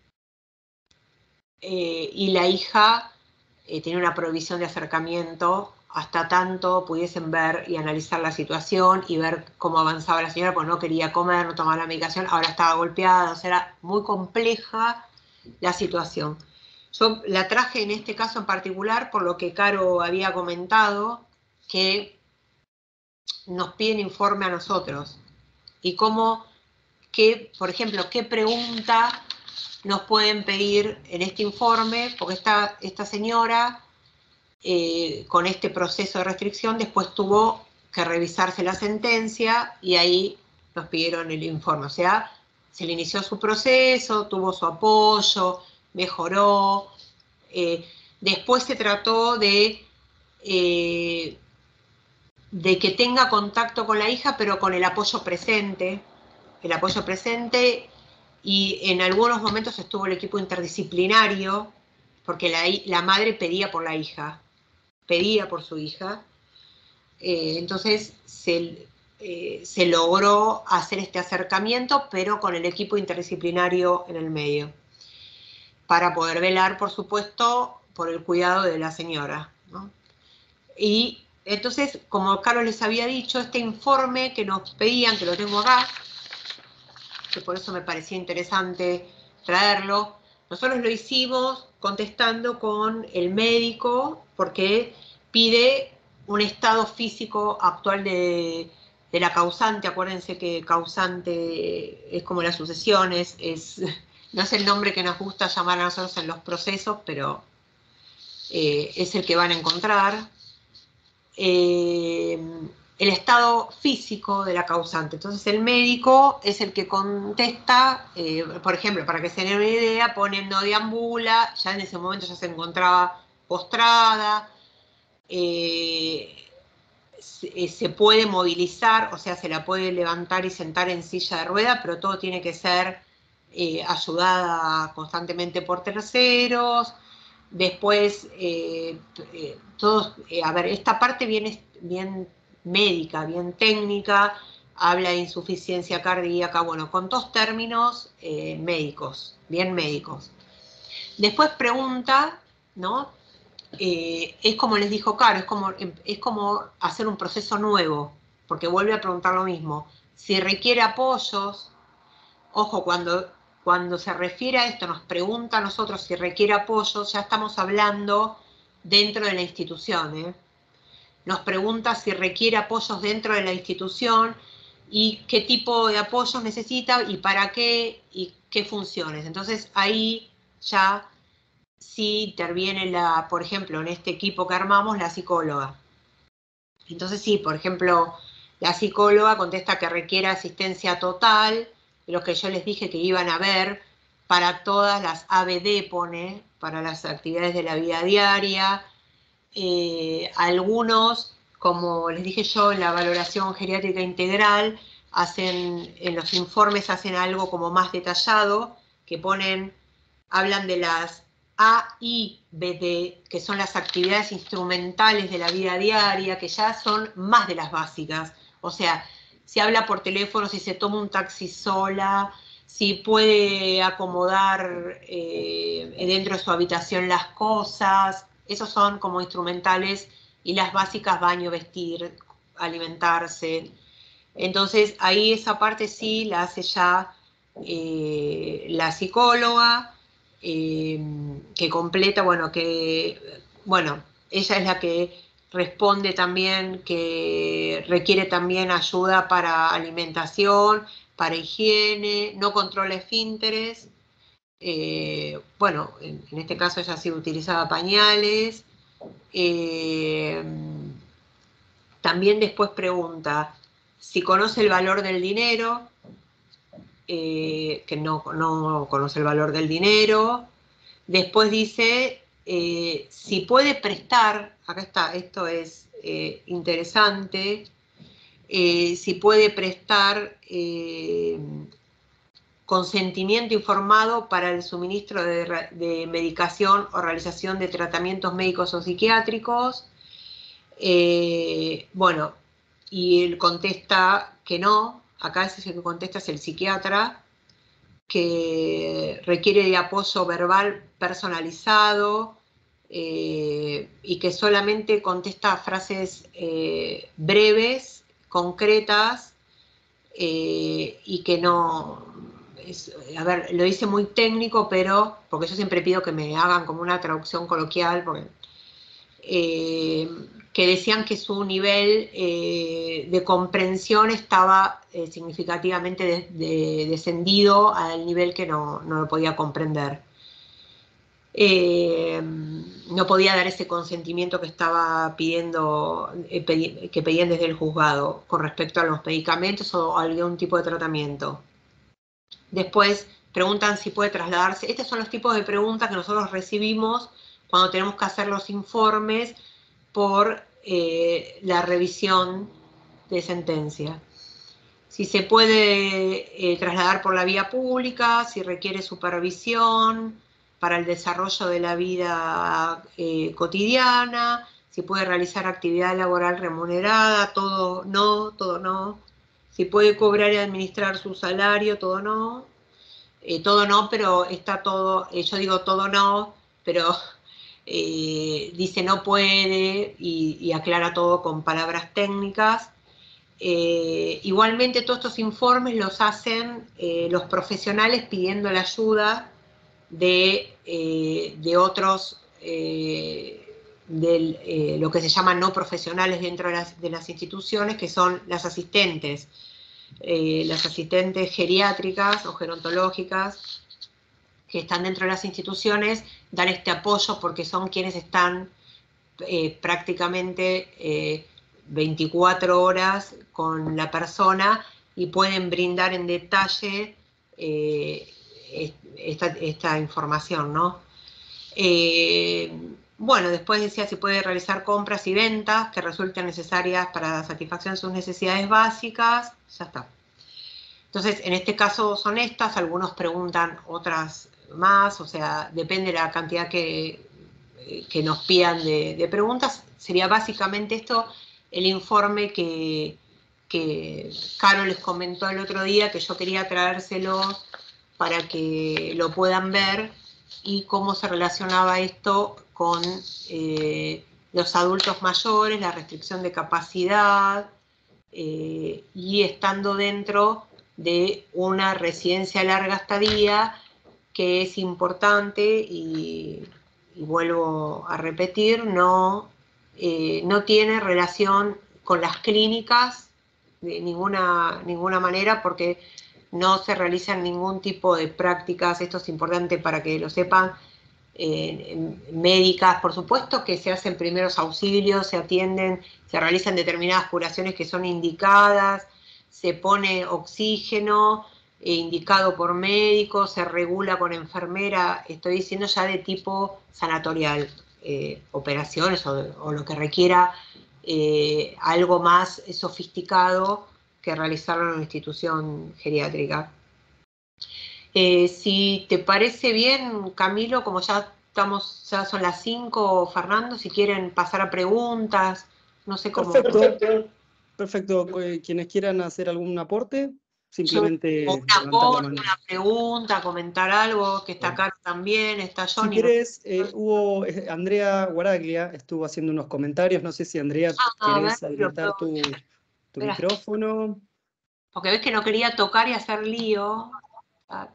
Eh, y la hija eh, tenía una prohibición de acercamiento hasta tanto pudiesen ver y analizar la situación y ver cómo avanzaba la señora, porque no quería comer, no tomaba la medicación, ahora estaba golpeada, o sea, era muy compleja la situación. Yo la traje en este caso en particular por lo que Caro había comentado, que nos piden informe a nosotros y cómo, que, por ejemplo, qué pregunta nos pueden pedir en este informe, porque esta, esta señora eh, con este proceso de restricción después tuvo que revisarse la sentencia y ahí nos pidieron el informe. O sea, se le inició su proceso, tuvo su apoyo, mejoró. Eh, después se trató de, eh, de que tenga contacto con la hija, pero con el apoyo presente. El apoyo presente, y en algunos momentos estuvo el equipo interdisciplinario, porque la, la madre pedía por la hija, pedía por su hija. Eh, entonces se, eh, se logró hacer este acercamiento, pero con el equipo interdisciplinario en el medio, para poder velar, por supuesto, por el cuidado de la señora, ¿no? Y entonces, como Carlos les había dicho, este informe que nos pedían, que lo tengo acá, que por eso me parecía interesante traerlo, nosotros lo hicimos contestando con el médico, porque pide un estado físico actual de, de la causante. Acuérdense que causante es como las sucesiones, es, no es el nombre que nos gusta llamar a nosotros en los procesos, pero eh, es el que van a encontrar. Eh, el estado físico de la causante. Entonces el médico es el que contesta, eh, por ejemplo, para que se den una idea, pone no deambula, ya en ese momento ya se encontraba postrada, eh, se, se puede movilizar, o sea, se la puede levantar y sentar en silla de rueda, pero todo tiene que ser eh, ayudada constantemente por terceros. Después, eh, eh, todos, eh, a ver, esta parte bien, bien médica, bien técnica, habla de insuficiencia cardíaca, bueno, con dos términos eh, médicos, bien médicos. Después pregunta, ¿no? Eh, es como les dijo Caro, es como, es como hacer un proceso nuevo, porque vuelve a preguntar lo mismo. Si requiere apoyos, ojo, cuando... Cuando se refiere a esto, nos pregunta a nosotros si requiere apoyo, ya estamos hablando dentro de la institución, ¿eh? Nos pregunta si requiere apoyos dentro de la institución y qué tipo de apoyos necesita y para qué y qué funciones. Entonces ahí ya si interviene, la, por ejemplo, en este equipo que armamos, la psicóloga. Entonces sí, por ejemplo, la psicóloga contesta que requiere asistencia total, lo que yo les dije que iban a ver, para todas las A B D, pone, para las actividades de la vida diaria. Eh, algunos, como les dije yo, en la valoración geriátrica integral, hacen, en los informes hacen algo como más detallado, que ponen, hablan de las A I B D, que son las actividades instrumentales de la vida diaria, que ya son más de las básicas. O sea, si habla por teléfono, si se toma un taxi sola, si puede acomodar eh, dentro de su habitación las cosas. Esos son como instrumentales, y las básicas, baño, vestir, alimentarse. Entonces ahí esa parte sí la hace ya eh, la psicóloga, eh, que completa, bueno, que, bueno, ella es la que responde también, que requiere también ayuda para alimentación, para higiene, no controla esfínteres. Eh, bueno, en, en este caso ella sí utilizaba pañales. Eh, también después pregunta si conoce el valor del dinero, eh, que no, no conoce el valor del dinero. Después dice eh, si puede prestar, acá está, esto es eh, interesante, eh, si puede prestar eh, consentimiento informado para el suministro de, de medicación o realización de tratamientos médicos o psiquiátricos. Eh, bueno, y él contesta que no, acá es el que contesta es el psiquiatra, que requiere de apoyo verbal personalizado, eh, y que solamente contesta frases eh, breves, concretas, eh, y que no, es, a ver, lo hice muy técnico, pero, porque yo siempre pido que me hagan como una traducción coloquial, porque, eh, que decían que su nivel eh, de comprensión estaba eh, significativamente de, de, descendido al nivel que no, no lo podía comprender. Eh, no podía dar ese consentimiento que estaba pidiendo, eh, pedi que pedían desde el juzgado con respecto a los medicamentos o algún tipo de tratamiento. Después preguntan si puede trasladarse. Estos son los tipos de preguntas que nosotros recibimos cuando tenemos que hacer los informes por eh, la revisión de sentencia. Si se puede eh, trasladar por la vía pública, si requiere supervisión para el desarrollo de la vida eh, cotidiana, si puede realizar actividad laboral remunerada, todo no, todo no. Si puede cobrar y administrar su salario, todo no. Eh, todo no, pero está todo, eh, yo digo todo no, pero eh, dice no puede y, y aclara todo con palabras técnicas. Eh, igualmente todos estos informes los hacen eh, los profesionales pidiendo la ayuda de, eh, de otros, eh, de eh, lo que se llama no profesionales dentro de las, de las instituciones, que son las asistentes, eh, las asistentes geriátricas o gerontológicas que están dentro de las instituciones, dan este apoyo porque son quienes están eh, prácticamente eh, veinticuatro horas con la persona y pueden brindar en detalle eh, esta, esta información, ¿no? Eh, bueno, después decía si puede realizar compras y ventas que resulten necesarias para la satisfacción de sus necesidades básicas, ya está. Entonces, en este caso son estas, algunos preguntan otras más, o sea, depende de la cantidad que, que nos pidan de, de preguntas. Sería básicamente esto el informe que, que Caro les comentó el otro día, que yo quería traérselo para que lo puedan ver, y cómo se relacionaba esto con eh, los adultos mayores, la restricción de capacidad, eh, y estando dentro de una residencia a larga estadía, que es importante, y, y vuelvo a repetir, no, eh, no tiene relación con las clínicas de ninguna, ninguna manera, porque no se realizan ningún tipo de prácticas, esto es importante para que lo sepan, eh, médicas, por supuesto que se hacen primeros auxilios, se atienden, se realizan determinadas curaciones que son indicadas, se pone oxígeno, eh, indicado por médico, se regula con enfermera, estoy diciendo ya de tipo sanatorial, eh, operaciones o, o lo que requiera eh, algo más sofisticado que realizarlo en una institución geriátrica. Eh, si te parece bien, Camilo, como ya estamos, ya son las cinco, Fernando, si quieren pasar a preguntas, no sé cómo. Perfecto, perfecto. Eh, Quienes quieran hacer algún aporte, simplemente Yo, levantar una, la aporte, mano. una pregunta, comentar algo, que está acá también, está Si Johnny. querés, eh, hubo, eh, Andrea Guaraglia estuvo haciendo unos comentarios, no sé si Andrea Ah, a ver, querés lo habilitar puedo- tu, tu espera, micrófono. porque ves que no quería tocar y hacer lío. Ah,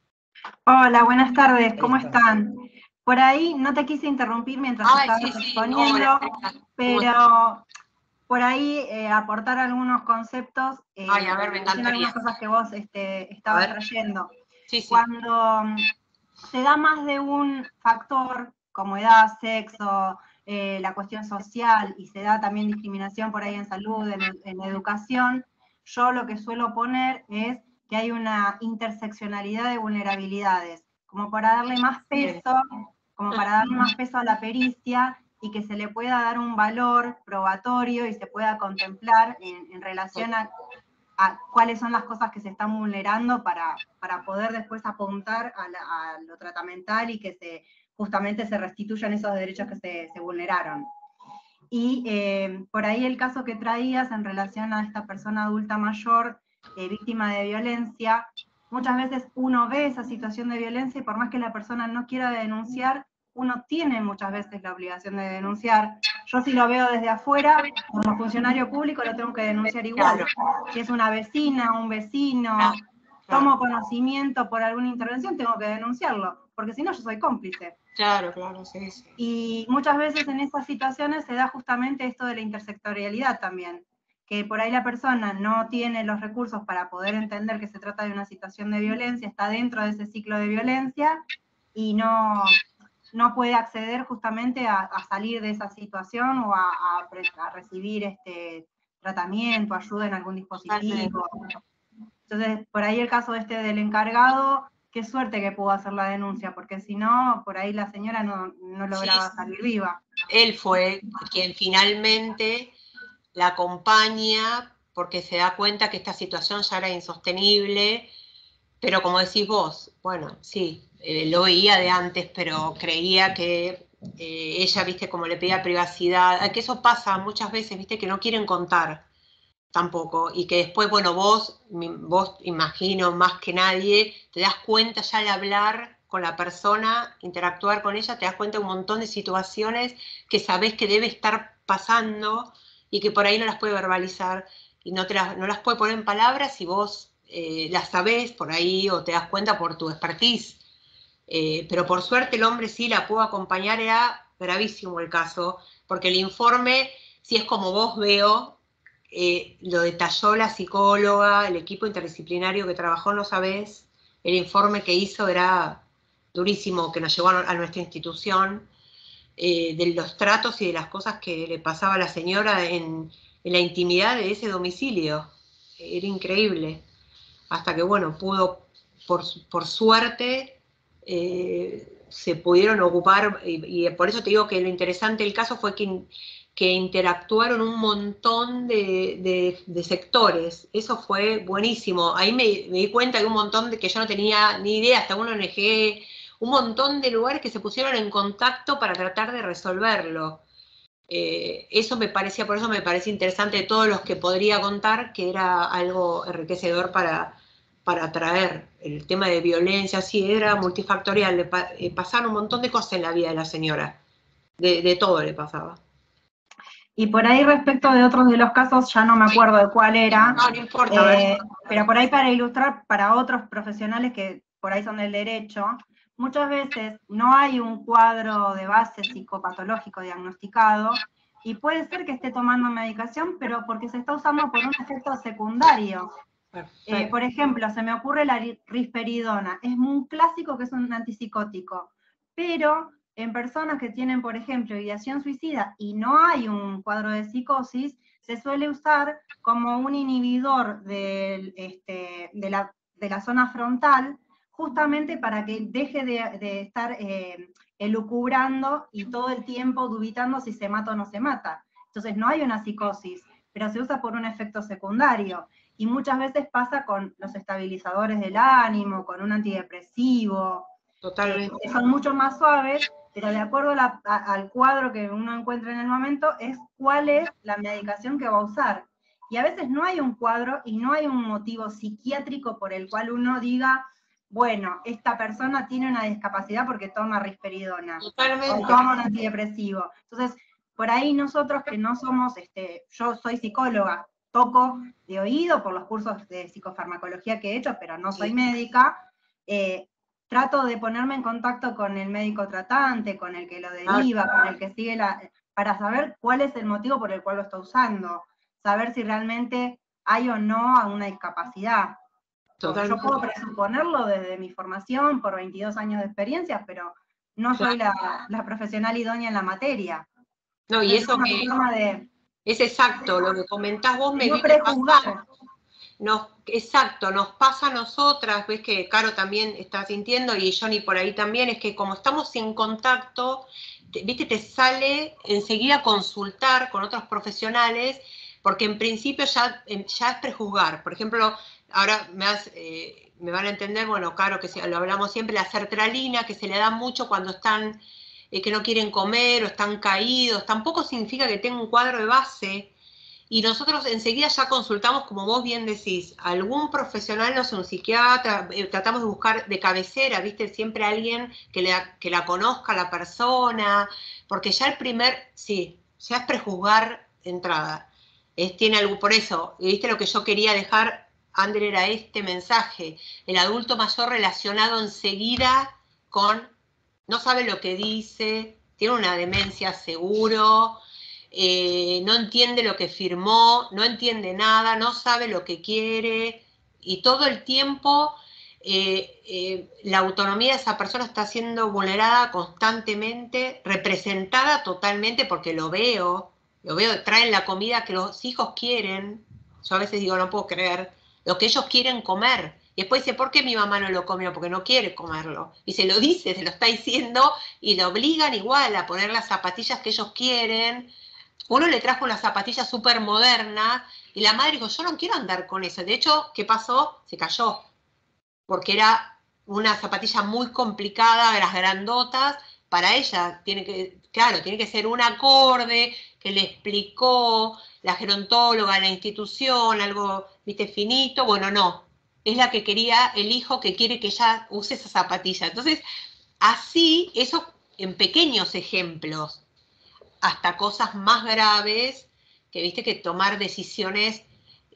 Hola, buenas tardes, ¿cómo Ahí está. están? Por ahí no te quise interrumpir mientras Ay, estabas sí, sí, exponiendo, hola, Andrea. ¿Cómo estás? pero por ahí eh, aportar algunos conceptos eh, Ay, a ver, me en relación a algunas encantaría. cosas que vos este, A estabas ver. trayendo. Sí, sí. Cuando mm, se da más de un factor, como edad, sexo, eh, la cuestión social, y se da también discriminación por ahí en salud, en, en educación, yo lo que suelo poner es que hay una interseccionalidad de vulnerabilidades, como para darle más peso, como para darle más peso a la pericia y que se le pueda dar un valor probatorio y se pueda contemplar en, en relación a, a cuáles son las cosas que se están vulnerando para, para poder después apuntar a, la, a lo tratamental y que se, justamente se restituyan esos derechos que se, se vulneraron. Y eh, por ahí el caso que traías en relación a esta persona adulta mayor, eh, víctima de violencia, muchas veces uno ve esa situación de violencia y por más que la persona no quiera denunciar, uno tiene muchas veces la obligación de denunciar. Yo si lo veo desde afuera, como funcionario público lo tengo que denunciar igual. Si es una vecina, un vecino, tomo conocimiento por alguna intervención, tengo que denunciarlo, porque si no yo soy cómplice. Claro, claro, sí, sí. Y muchas veces en esas situaciones se da justamente esto de la intersectorialidad también, que por ahí la persona no tiene los recursos para poder entender que se trata de una situación de violencia, está dentro de ese ciclo de violencia y no, no puede acceder justamente a, a salir de esa situación o a, a, a recibir este tratamiento, ayuda en algún dispositivo. Entonces, por ahí el caso este del encargado, qué suerte que pudo hacer la denuncia, porque si no, por ahí la señora no, no lograba sí, salir viva. Él fue quien finalmente la acompaña porque se da cuenta que esta situación ya era insostenible, pero como decís vos, bueno, sí, eh, lo veía de antes, pero creía que eh, ella, viste, como le pedía privacidad, que eso pasa muchas veces, viste, que no quieren contar tampoco, y que después, bueno, vos, vos imagino más que nadie, te das cuenta ya al hablar con la persona, interactuar con ella, te das cuenta de un montón de situaciones que sabés que debe estar pasando y que por ahí no las puede verbalizar y no, te las, no las puede poner en palabras y vos eh, las sabés por ahí o te das cuenta por tu expertise. Eh, pero por suerte el hombre sí la pudo acompañar, era gravísimo el caso, porque el informe, si es como vos veo, eh, lo detalló la psicóloga, el equipo interdisciplinario que trabajó, no sabés, el informe que hizo era durísimo, que nos llevó a nuestra institución, eh, de los tratos y de las cosas que le pasaba a la señora en, en la intimidad de ese domicilio. Era increíble. Hasta que, bueno, pudo, por, por suerte, eh, se pudieron ocupar, y, y por eso te digo que lo interesante del caso fue que, que interactuaron un montón de, de, de sectores. Eso fue buenísimo. Ahí me, me di cuenta de un montón de que yo no tenía ni idea, hasta una O N G, un montón de lugares que se pusieron en contacto para tratar de resolverlo. Eh, eso me parecía, por eso me parece interesante de todos los que podría contar, que era algo enriquecedor para, para traer el tema de violencia, sí, era multifactorial, le pa eh, pasaron un montón de cosas en la vida de la señora, de, de todo le pasaba. Y por ahí respecto de otros de los casos, ya no me acuerdo de cuál era, no, no importa, eh, pero por ahí para ilustrar para otros profesionales que por ahí son del derecho, muchas veces no hay un cuadro de base psicopatológico diagnosticado, y puede ser que esté tomando medicación, pero porque se está usando por un efecto secundario. Eh, por ejemplo, se me ocurre la risperidona, es muy clásico que es un antipsicótico, pero en personas que tienen, por ejemplo, ideación suicida y no hay un cuadro de psicosis, se suele usar como un inhibidor del, este, de, la, de la zona frontal, justamente para que deje de, de estar eh, elucubrando y todo el tiempo dubitando si se mata o no se mata. Entonces no hay una psicosis, pero se usa por un efecto secundario. Y muchas veces pasa con los estabilizadores del ánimo, con un antidepresivo, Totalmente. que son mucho más suaves, pero de acuerdo a la, a, al cuadro que uno encuentra en el momento, es cuál es la medicación que va a usar. Y a veces no hay un cuadro y no hay un motivo psiquiátrico por el cual uno diga, bueno, esta persona tiene una discapacidad porque toma risperidona, Totalmente. o toma un antidepresivo. Entonces, por ahí nosotros que no somos, este, yo soy psicóloga, toco de oído por los cursos de psicofarmacología que he hecho, pero no soy Sí. médica, eh, trato de ponerme en contacto con el médico tratante, con el que lo deriva, con el que sigue la, para saber cuál es el motivo por el cual lo está usando, saber si realmente hay o no una discapacidad. Totalmente. Yo puedo presuponerlo desde mi formación, por veintidós años de experiencia, pero no soy la, la profesional idónea en la materia. No, y Entonces, eso es que una forma de, es exacto, lo que comentás vos me no viene prejuzgar. pasando. Nos, exacto, nos pasa a nosotras, ves que Caro también está sintiendo y Johnny por ahí también, es que como estamos en contacto, te, viste, te sale enseguida consultar con otros profesionales, porque en principio ya, ya es prejuzgar. Por ejemplo, ahora me, has, eh, me van a entender, bueno, Caro, que lo hablamos siempre, la sertralina, que se le da mucho cuando están, eh, que no quieren comer o están caídos, tampoco significa que tenga un cuadro de base. Y nosotros enseguida ya consultamos, como vos bien decís, a algún profesional, no sé, un psiquiatra, eh, tratamos de buscar de cabecera, ¿viste? Siempre alguien que la, que la conozca a la persona, porque ya el primer, sí, ya es prejuzgar de entrada. Es, tiene algo, por eso, ¿viste? Lo que yo quería dejar, Ander, era este mensaje. El adulto mayor relacionado enseguida con, no sabe lo que dice, tiene una demencia seguro, Eh, no entiende lo que firmó, no entiende nada, no sabe lo que quiere, y todo el tiempo eh, eh, la autonomía de esa persona está siendo vulnerada constantemente, representada totalmente, porque lo veo, lo veo, traen la comida que los hijos quieren, yo a veces digo, no puedo creer, lo que ellos quieren comer. Y después dice, ¿por qué mi mamá no lo comió? Porque no quiere comerlo. Y se lo dice, se lo está diciendo, y lo obligan igual a poner las zapatillas que ellos quieren. Uno le trajo una zapatilla súper moderna y la madre dijo, yo no quiero andar con eso. De hecho, ¿qué pasó? Se cayó, porque era una zapatilla muy complicada, de las grandotas, para ella. Tiene que, claro, tiene que ser un acorde que le explicó la gerontóloga en la institución, algo, viste, finito. Bueno, no, es la que quería el hijo, que quiere que ella use esa zapatilla. Entonces, así, eso en pequeños ejemplos, hasta cosas más graves, que viste que tomar decisiones,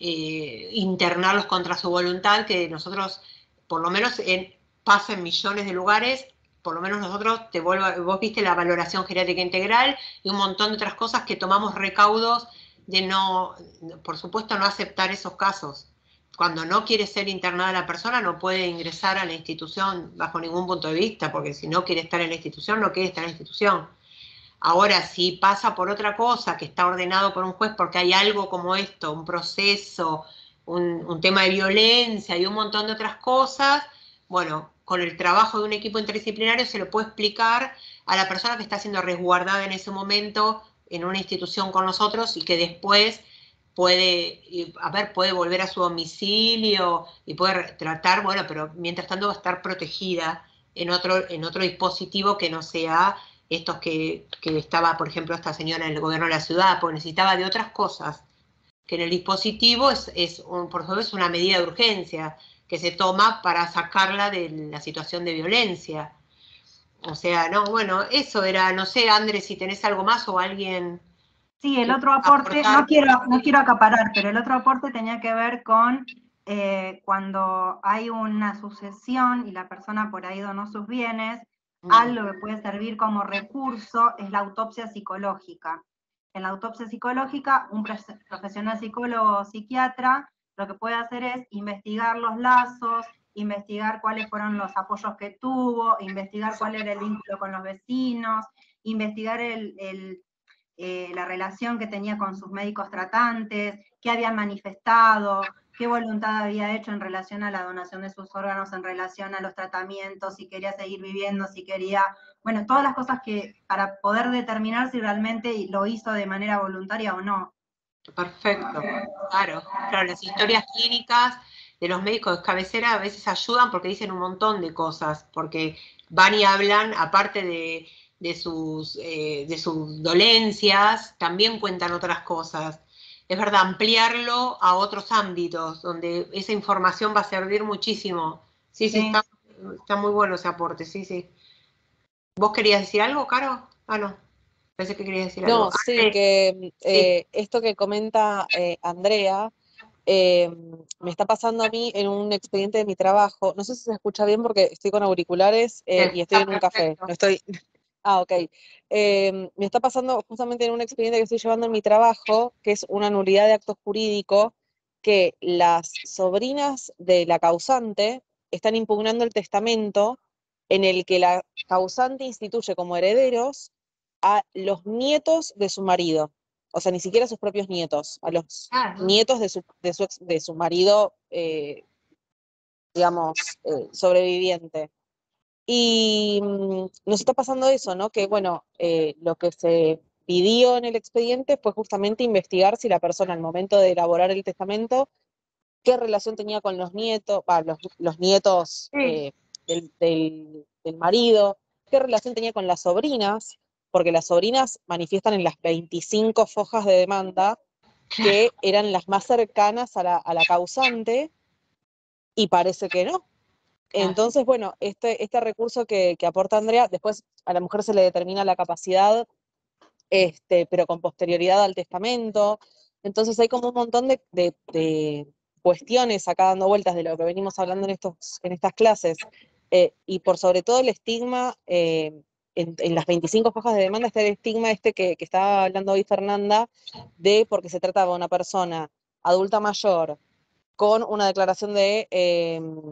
eh, internarlos contra su voluntad, que nosotros, por lo menos en, pasa en millones de lugares, por lo menos nosotros, te vuelvo, vos viste la valoración geriátrica integral y un montón de otras cosas que tomamos recaudos de no, por supuesto, no aceptar esos casos. Cuando no quiere ser internada la persona, no puede ingresar a la institución bajo ningún punto de vista, porque si no quiere estar en la institución, no quiere estar en la institución. Ahora, si pasa por otra cosa que está ordenado por un juez porque hay algo como esto, un proceso, un, un tema de violencia y un montón de otras cosas, bueno, con el trabajo de un equipo interdisciplinario se lo puede explicar a la persona que está siendo resguardada en ese momento en una institución con nosotros y que después puede, a ver, puede volver a su domicilio y puede tratar, bueno, pero mientras tanto va a estar protegida en otro, en otro dispositivo que no sea estos que, que estaba, por ejemplo, esta señora en el gobierno de la ciudad, porque necesitaba de otras cosas, que en el dispositivo es, es un, por ejemplo, es una medida de urgencia que se toma para sacarla de la situación de violencia. O sea, no, bueno, eso era, no sé, Andrés, si tenés algo más o alguien... Sí, el otro aporte, no quiero, no quiero acaparar, pero el otro aporte tenía que ver con eh, cuando hay una sucesión y la persona por ahí donó sus bienes, mm. algo que puede servir como recurso es la autopsia psicológica. En la autopsia psicológica, un profesional psicólogo o psiquiatra lo que puede hacer es investigar los lazos, investigar cuáles fueron los apoyos que tuvo, investigar cuál era el vínculo con los vecinos, investigar el, el, eh, la relación que tenía con sus médicos tratantes, qué habían manifestado, qué voluntad había hecho en relación a la donación de sus órganos, en relación a los tratamientos, si quería seguir viviendo, si quería, bueno, todas las cosas que, para poder determinar si realmente lo hizo de manera voluntaria o no. Perfecto, claro, claro, las historias clínicas de los médicos de cabecera a veces ayudan porque dicen un montón de cosas, porque van y hablan, aparte de, de, sus, eh, de sus dolencias, también cuentan otras cosas. Es verdad, ampliarlo a otros ámbitos, donde esa información va a servir muchísimo. Sí, sí, sí. Está, está muy bueno ese aporte, sí, sí. ¿Vos querías decir algo, Caro? Ah, no. Pensé que querías decir algo. No, sí, que eh, sí. Esto que comenta eh, Andrea, eh, me está pasando a mí en un expediente de mi trabajo. No sé si se escucha bien porque estoy con auriculares eh, y estoy en un café. No estoy... Ah, ok. Eh, me está pasando justamente en un expediente que estoy llevando en mi trabajo, que es una nulidad de acto jurídico, que las sobrinas de la causante están impugnando el testamento en el que la causante instituye como herederos a los nietos de su marido, o sea, ni siquiera a sus propios nietos, a los ah, ¿no? nietos de su, de su, ex, de su marido, eh, digamos, eh, sobreviviente. Y mmm, nos está pasando eso, ¿no? Que, bueno, eh, lo que se pidió en el expediente fue justamente investigar si la persona al momento de elaborar el testamento, qué relación tenía con los nietos, ah, los, los nietos sí. eh, del, del, del marido, qué relación tenía con las sobrinas, porque las sobrinas manifiestan en las veinticinco fojas de demanda que eran las más cercanas a la, a la causante, y parece que no. Entonces, bueno, este, este recurso que, que aporta Andrea, después a la mujer se le determina la capacidad, este, pero con posterioridad al testamento. Entonces hay como un montón de, de, de cuestiones acá dando vueltas de lo que venimos hablando en, estos, en estas clases, eh, y por sobre todo el estigma, eh, en, en las veinticinco hojas de demanda está el estigma este que, que estaba hablando hoy Fernanda, de porque se trataba de una persona adulta mayor con una declaración de, eh,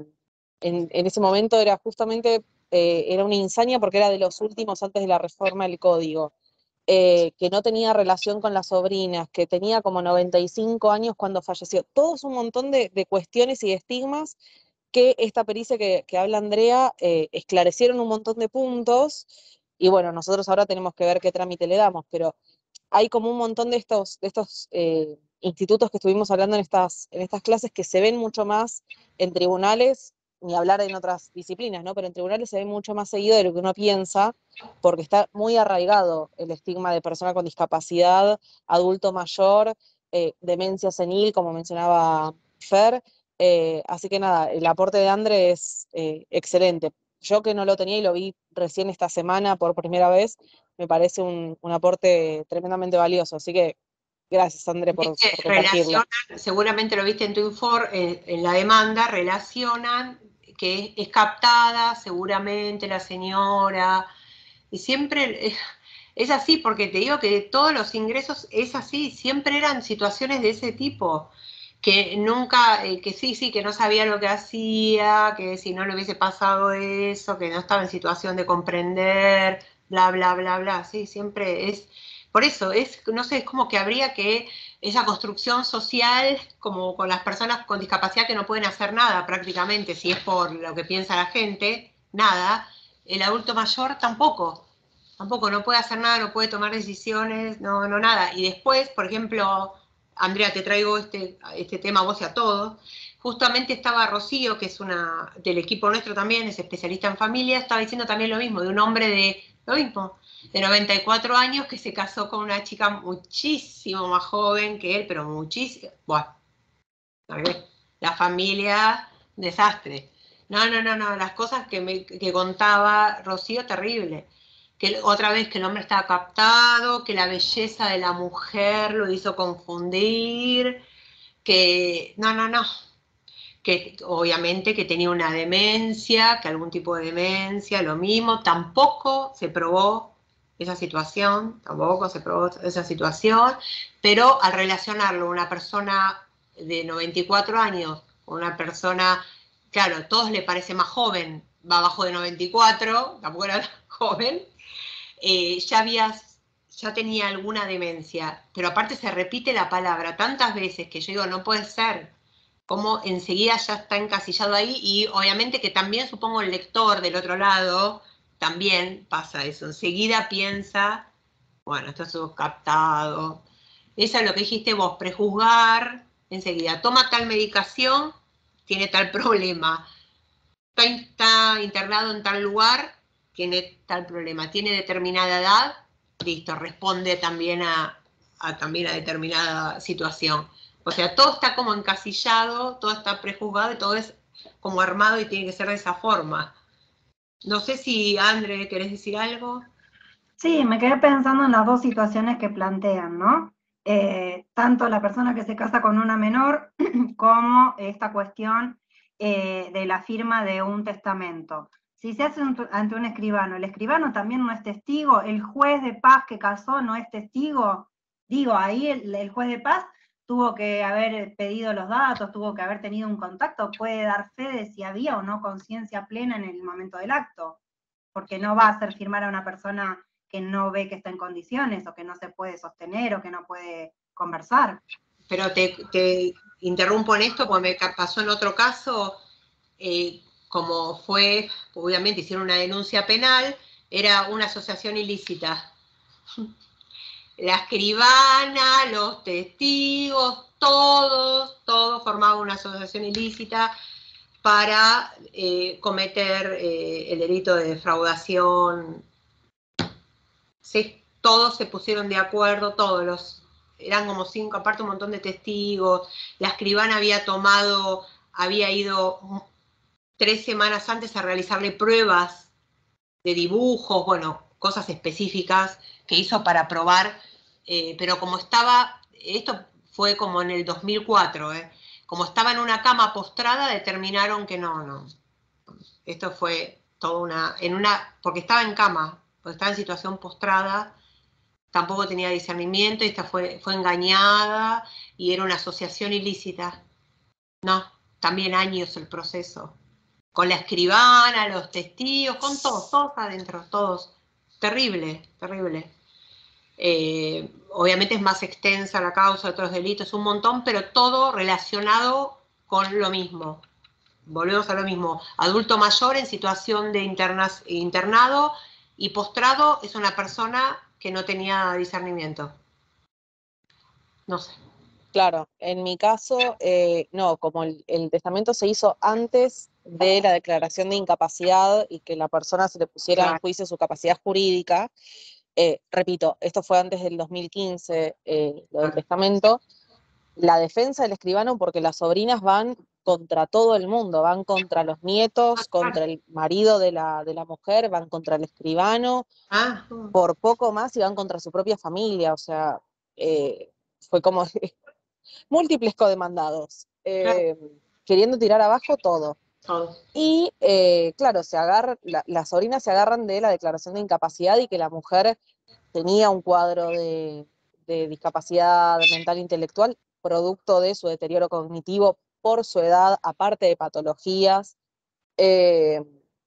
en, en ese momento era justamente, eh, era una insania porque era de los últimos antes de la reforma del código. Eh, que no tenía relación con las sobrinas, que tenía como noventa y cinco años cuando falleció. Todos un montón de, de cuestiones y de estigmas que esta pericia que, que habla Andrea eh, esclarecieron un montón de puntos, y bueno, nosotros ahora tenemos que ver qué trámite le damos, pero hay como un montón de estos, de estos eh, institutos que estuvimos hablando en estas, en estas clases que se ven mucho más en tribunales, ni hablar en otras disciplinas, ¿no? Pero en tribunales se ve mucho más seguido de lo que uno piensa, porque está muy arraigado el estigma de persona con discapacidad, adulto mayor, eh, demencia senil, como mencionaba Fer. Eh, así que nada, el aporte de Andre es eh, excelente. Yo que no lo tenía y lo vi recién esta semana por primera vez, me parece un, un aporte tremendamente valioso. Así que gracias, Andre, por, por compartirlo. Seguramente lo viste en tu informe, en, en la demanda, relacionan que es, es captada seguramente la señora, y siempre es, es así, porque te digo que todos los ingresos es así, siempre eran situaciones de ese tipo, que nunca, eh, que sí, sí, que no sabía lo que hacía, que si no le hubiese pasado eso, que no estaba en situación de comprender, bla, bla, bla, bla, sí, siempre es, por eso, es, no sé, es como que habría que esa construcción social, como con las personas con discapacidad que no pueden hacer nada prácticamente, si es por lo que piensa la gente, nada, el adulto mayor tampoco, tampoco, no puede hacer nada, no puede tomar decisiones, no, no, nada. Y después, por ejemplo, Andrea, te traigo este, este tema a vos y a todos, justamente estaba Rocío, que es una del equipo nuestro también, es especialista en familia, estaba diciendo también lo mismo, de un hombre de, lo mismo, de noventa y cuatro años que se casó con una chica muchísimo más joven que él, pero muchísimo, bueno, la familia, desastre. No, no, no, no, las cosas que, me, que contaba Rocío, terrible. Que otra vez que el hombre estaba captado, que la belleza de la mujer lo hizo confundir, que no, no, no, que obviamente que tenía una demencia, que algún tipo de demencia, lo mismo, tampoco se probó esa situación, tampoco se probó esa situación, pero al relacionarlo una persona de noventa y cuatro años con una persona claro, a todos le parece más joven, va abajo de noventa y cuatro, tampoco era joven, eh, ya había, ya tenía alguna demencia, pero aparte se repite la palabra tantas veces que yo digo, no puede ser, como enseguida ya está encasillado ahí, y obviamente que también supongo el lector del otro lado, también pasa eso, enseguida piensa, bueno, esto es captado, eso es lo que dijiste vos, prejuzgar, enseguida, toma tal medicación, tiene tal problema, está, está internado en tal lugar, tiene tal problema, tiene determinada edad, listo, responde también a, a, también a determinada situación. O sea, todo está como encasillado, todo está prejuzgado y todo es como armado y tiene que ser de esa forma. No sé si, André, ¿querés decir algo? Sí, me quedé pensando en las dos situaciones que plantean, ¿no? Eh, tanto la persona que se casa con una menor como esta cuestión eh, de la firma de un testamento. Si se hace un, ante un escribano, el escribano también no es testigo, el juez de paz que casó no es testigo. Digo, ahí el, el juez de paz tuvo que haber pedido los datos, tuvo que haber tenido un contacto, puede dar fe de si había o no conciencia plena en el momento del acto, porque no va a hacer firmar a una persona que no ve que está en condiciones, o que no se puede sostener, o que no puede conversar. Pero te, te interrumpo en esto porque me pasó en otro caso, eh, como fue, obviamente hicieron una denuncia penal, era una asociación ilícita. La escribana, los testigos, todos, todos formaban una asociación ilícita para eh, cometer eh, el delito de defraudación. Sí, todos se pusieron de acuerdo, todos los, eran como cinco, aparte un montón de testigos. La escribana había tomado, había ido tres semanas antes a realizarle pruebas de dibujos, bueno, cosas específicas que hizo para probar, eh, pero como estaba, esto fue como en el dos mil cuatro, eh, como estaba en una cama postrada, determinaron que no, no, esto fue toda una, en una, porque estaba en cama, porque estaba en situación postrada, tampoco tenía discernimiento, y esta fue, fue engañada, y era una asociación ilícita. No, también años el proceso. Con la escribana, los testigos, con todos, todos adentro, todos. Terrible, terrible. Eh, obviamente es más extensa la causa de otros delitos, un montón, pero todo relacionado con lo mismo. Volvemos a lo mismo. Adulto mayor en situación de internas, internado y postrado es una persona que no tenía discernimiento. No sé. Claro, en mi caso, eh, no, como el, el testamento se hizo antes de la declaración de incapacidad y que la persona se le pusiera Claro. en juicio su capacidad jurídica, eh, repito, esto fue antes del dos mil quince, eh, lo del testamento, la defensa del escribano, porque las sobrinas van contra todo el mundo, van contra los nietos, contra el marido de la, de la mujer, van contra el escribano, Ah, por poco más y van contra su propia familia, o sea, eh, fue como múltiples codemandados, eh, claro. Queriendo tirar abajo todo. todo. Y eh, claro, se agarra, la, las sobrinas se agarran de la declaración de incapacidad y que la mujer tenía un cuadro de, de discapacidad mental e intelectual producto de su deterioro cognitivo por su edad, aparte de patologías. Eh,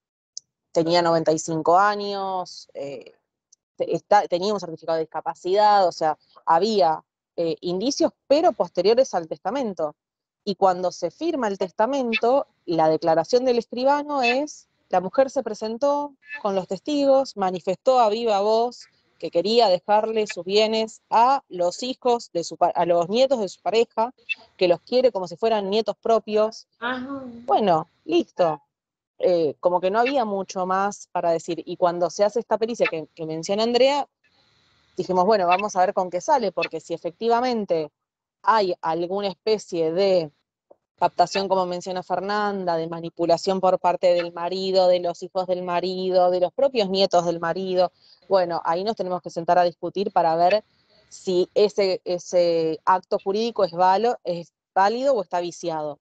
tenía noventa y cinco años, eh, está, tenía un certificado de discapacidad, o sea, había eh, indicios, pero posteriores al testamento. Y cuando se firma el testamento, la declaración del escribano es, la mujer se presentó con los testigos, manifestó a viva voz que quería dejarle sus bienes a los hijos, de su, a los nietos de su pareja, que los quiere como si fueran nietos propios. Ajá. Bueno, listo. Eh, como que no había mucho más para decir. Y cuando se hace esta pericia que, que menciona Andrea, dijimos, bueno, vamos a ver con qué sale, porque si efectivamente hay alguna especie de captación, como menciona Fernanda, de manipulación por parte del marido, de los hijos del marido, de los propios nietos del marido, bueno, ahí nos tenemos que sentar a discutir para ver si ese, ese acto jurídico es, valo, es válido o está viciado.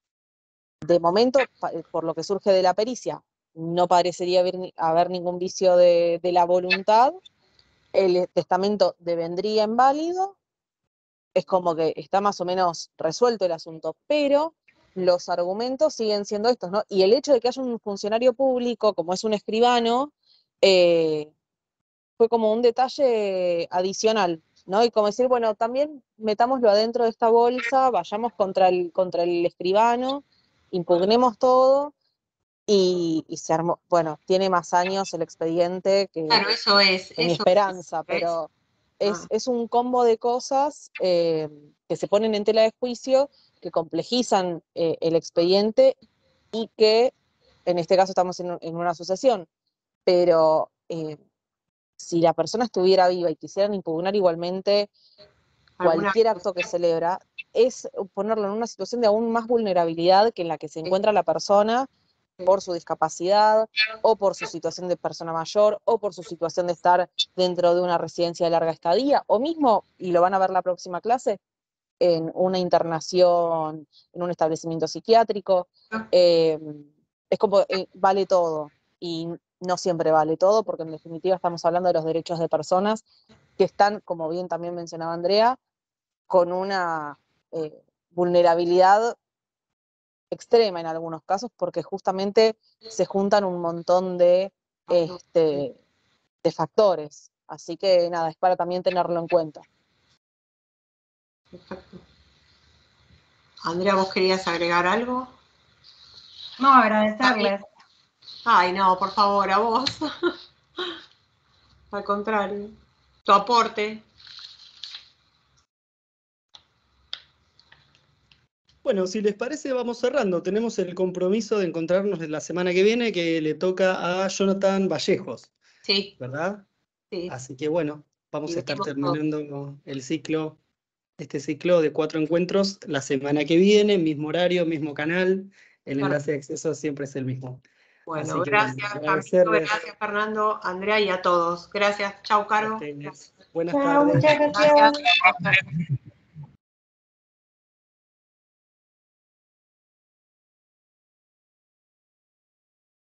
De momento, por lo que surge de la pericia, no parecería haber, haber ningún vicio de, de la voluntad, el testamento devendría inválido, es como que está más o menos resuelto el asunto, pero los argumentos siguen siendo estos, ¿no? Y el hecho de que haya un funcionario público, como es un escribano, eh, fue como un detalle adicional, ¿no? Y como decir, bueno, también metámoslo adentro de esta bolsa, vayamos contra el, contra el escribano, impugnemos todo, y, y se armó, bueno, tiene más años el expediente que, Claro, eso es. que mi eso esperanza, es, pero ¿ves? es, Ah. es un combo de cosas eh, que se ponen en tela de juicio, que complejizan eh, el expediente y que, en este caso estamos en, en una asociación, pero eh, si la persona estuviera viva y quisieran impugnar igualmente ¿Alguna cualquier acto que celebra, es ponerlo en una situación de aún más vulnerabilidad que en la que se encuentra la persona por su discapacidad, o por su situación de persona mayor, o por su situación de estar dentro de una residencia de larga estadía, o mismo, y lo van a ver la próxima clase, en una internación, en un establecimiento psiquiátrico. Eh, es como, eh, vale todo, y no siempre vale todo, porque en definitiva estamos hablando de los derechos de personas que están, como bien también mencionaba Andrea, con una eh, vulnerabilidad extrema en algunos casos, porque justamente se juntan un montón de, este, de factores. Así que nada, es para también tenerlo en cuenta. Perfecto. Andrea, ¿vos querías agregar algo? No, agradecerles. Ay, no, por favor, a vos. Al contrario, tu aporte. Bueno, si les parece, vamos cerrando. Tenemos el compromiso de encontrarnos la semana que viene, que le toca a Jonathan Vallejos, Sí, ¿verdad? sí. Así que bueno, vamos Y a estar venimos terminando el ciclo, este ciclo de cuatro encuentros la semana que viene, mismo horario, mismo canal. El enlace de acceso siempre es el mismo. Bueno, Así que gracias, bueno, Camilo, agradecerles gracias, Fernando, Andrea y a todos. Gracias. Chau, a Caro. ustedes. Buenas Chao, tardes. muchas gracias. Gracias.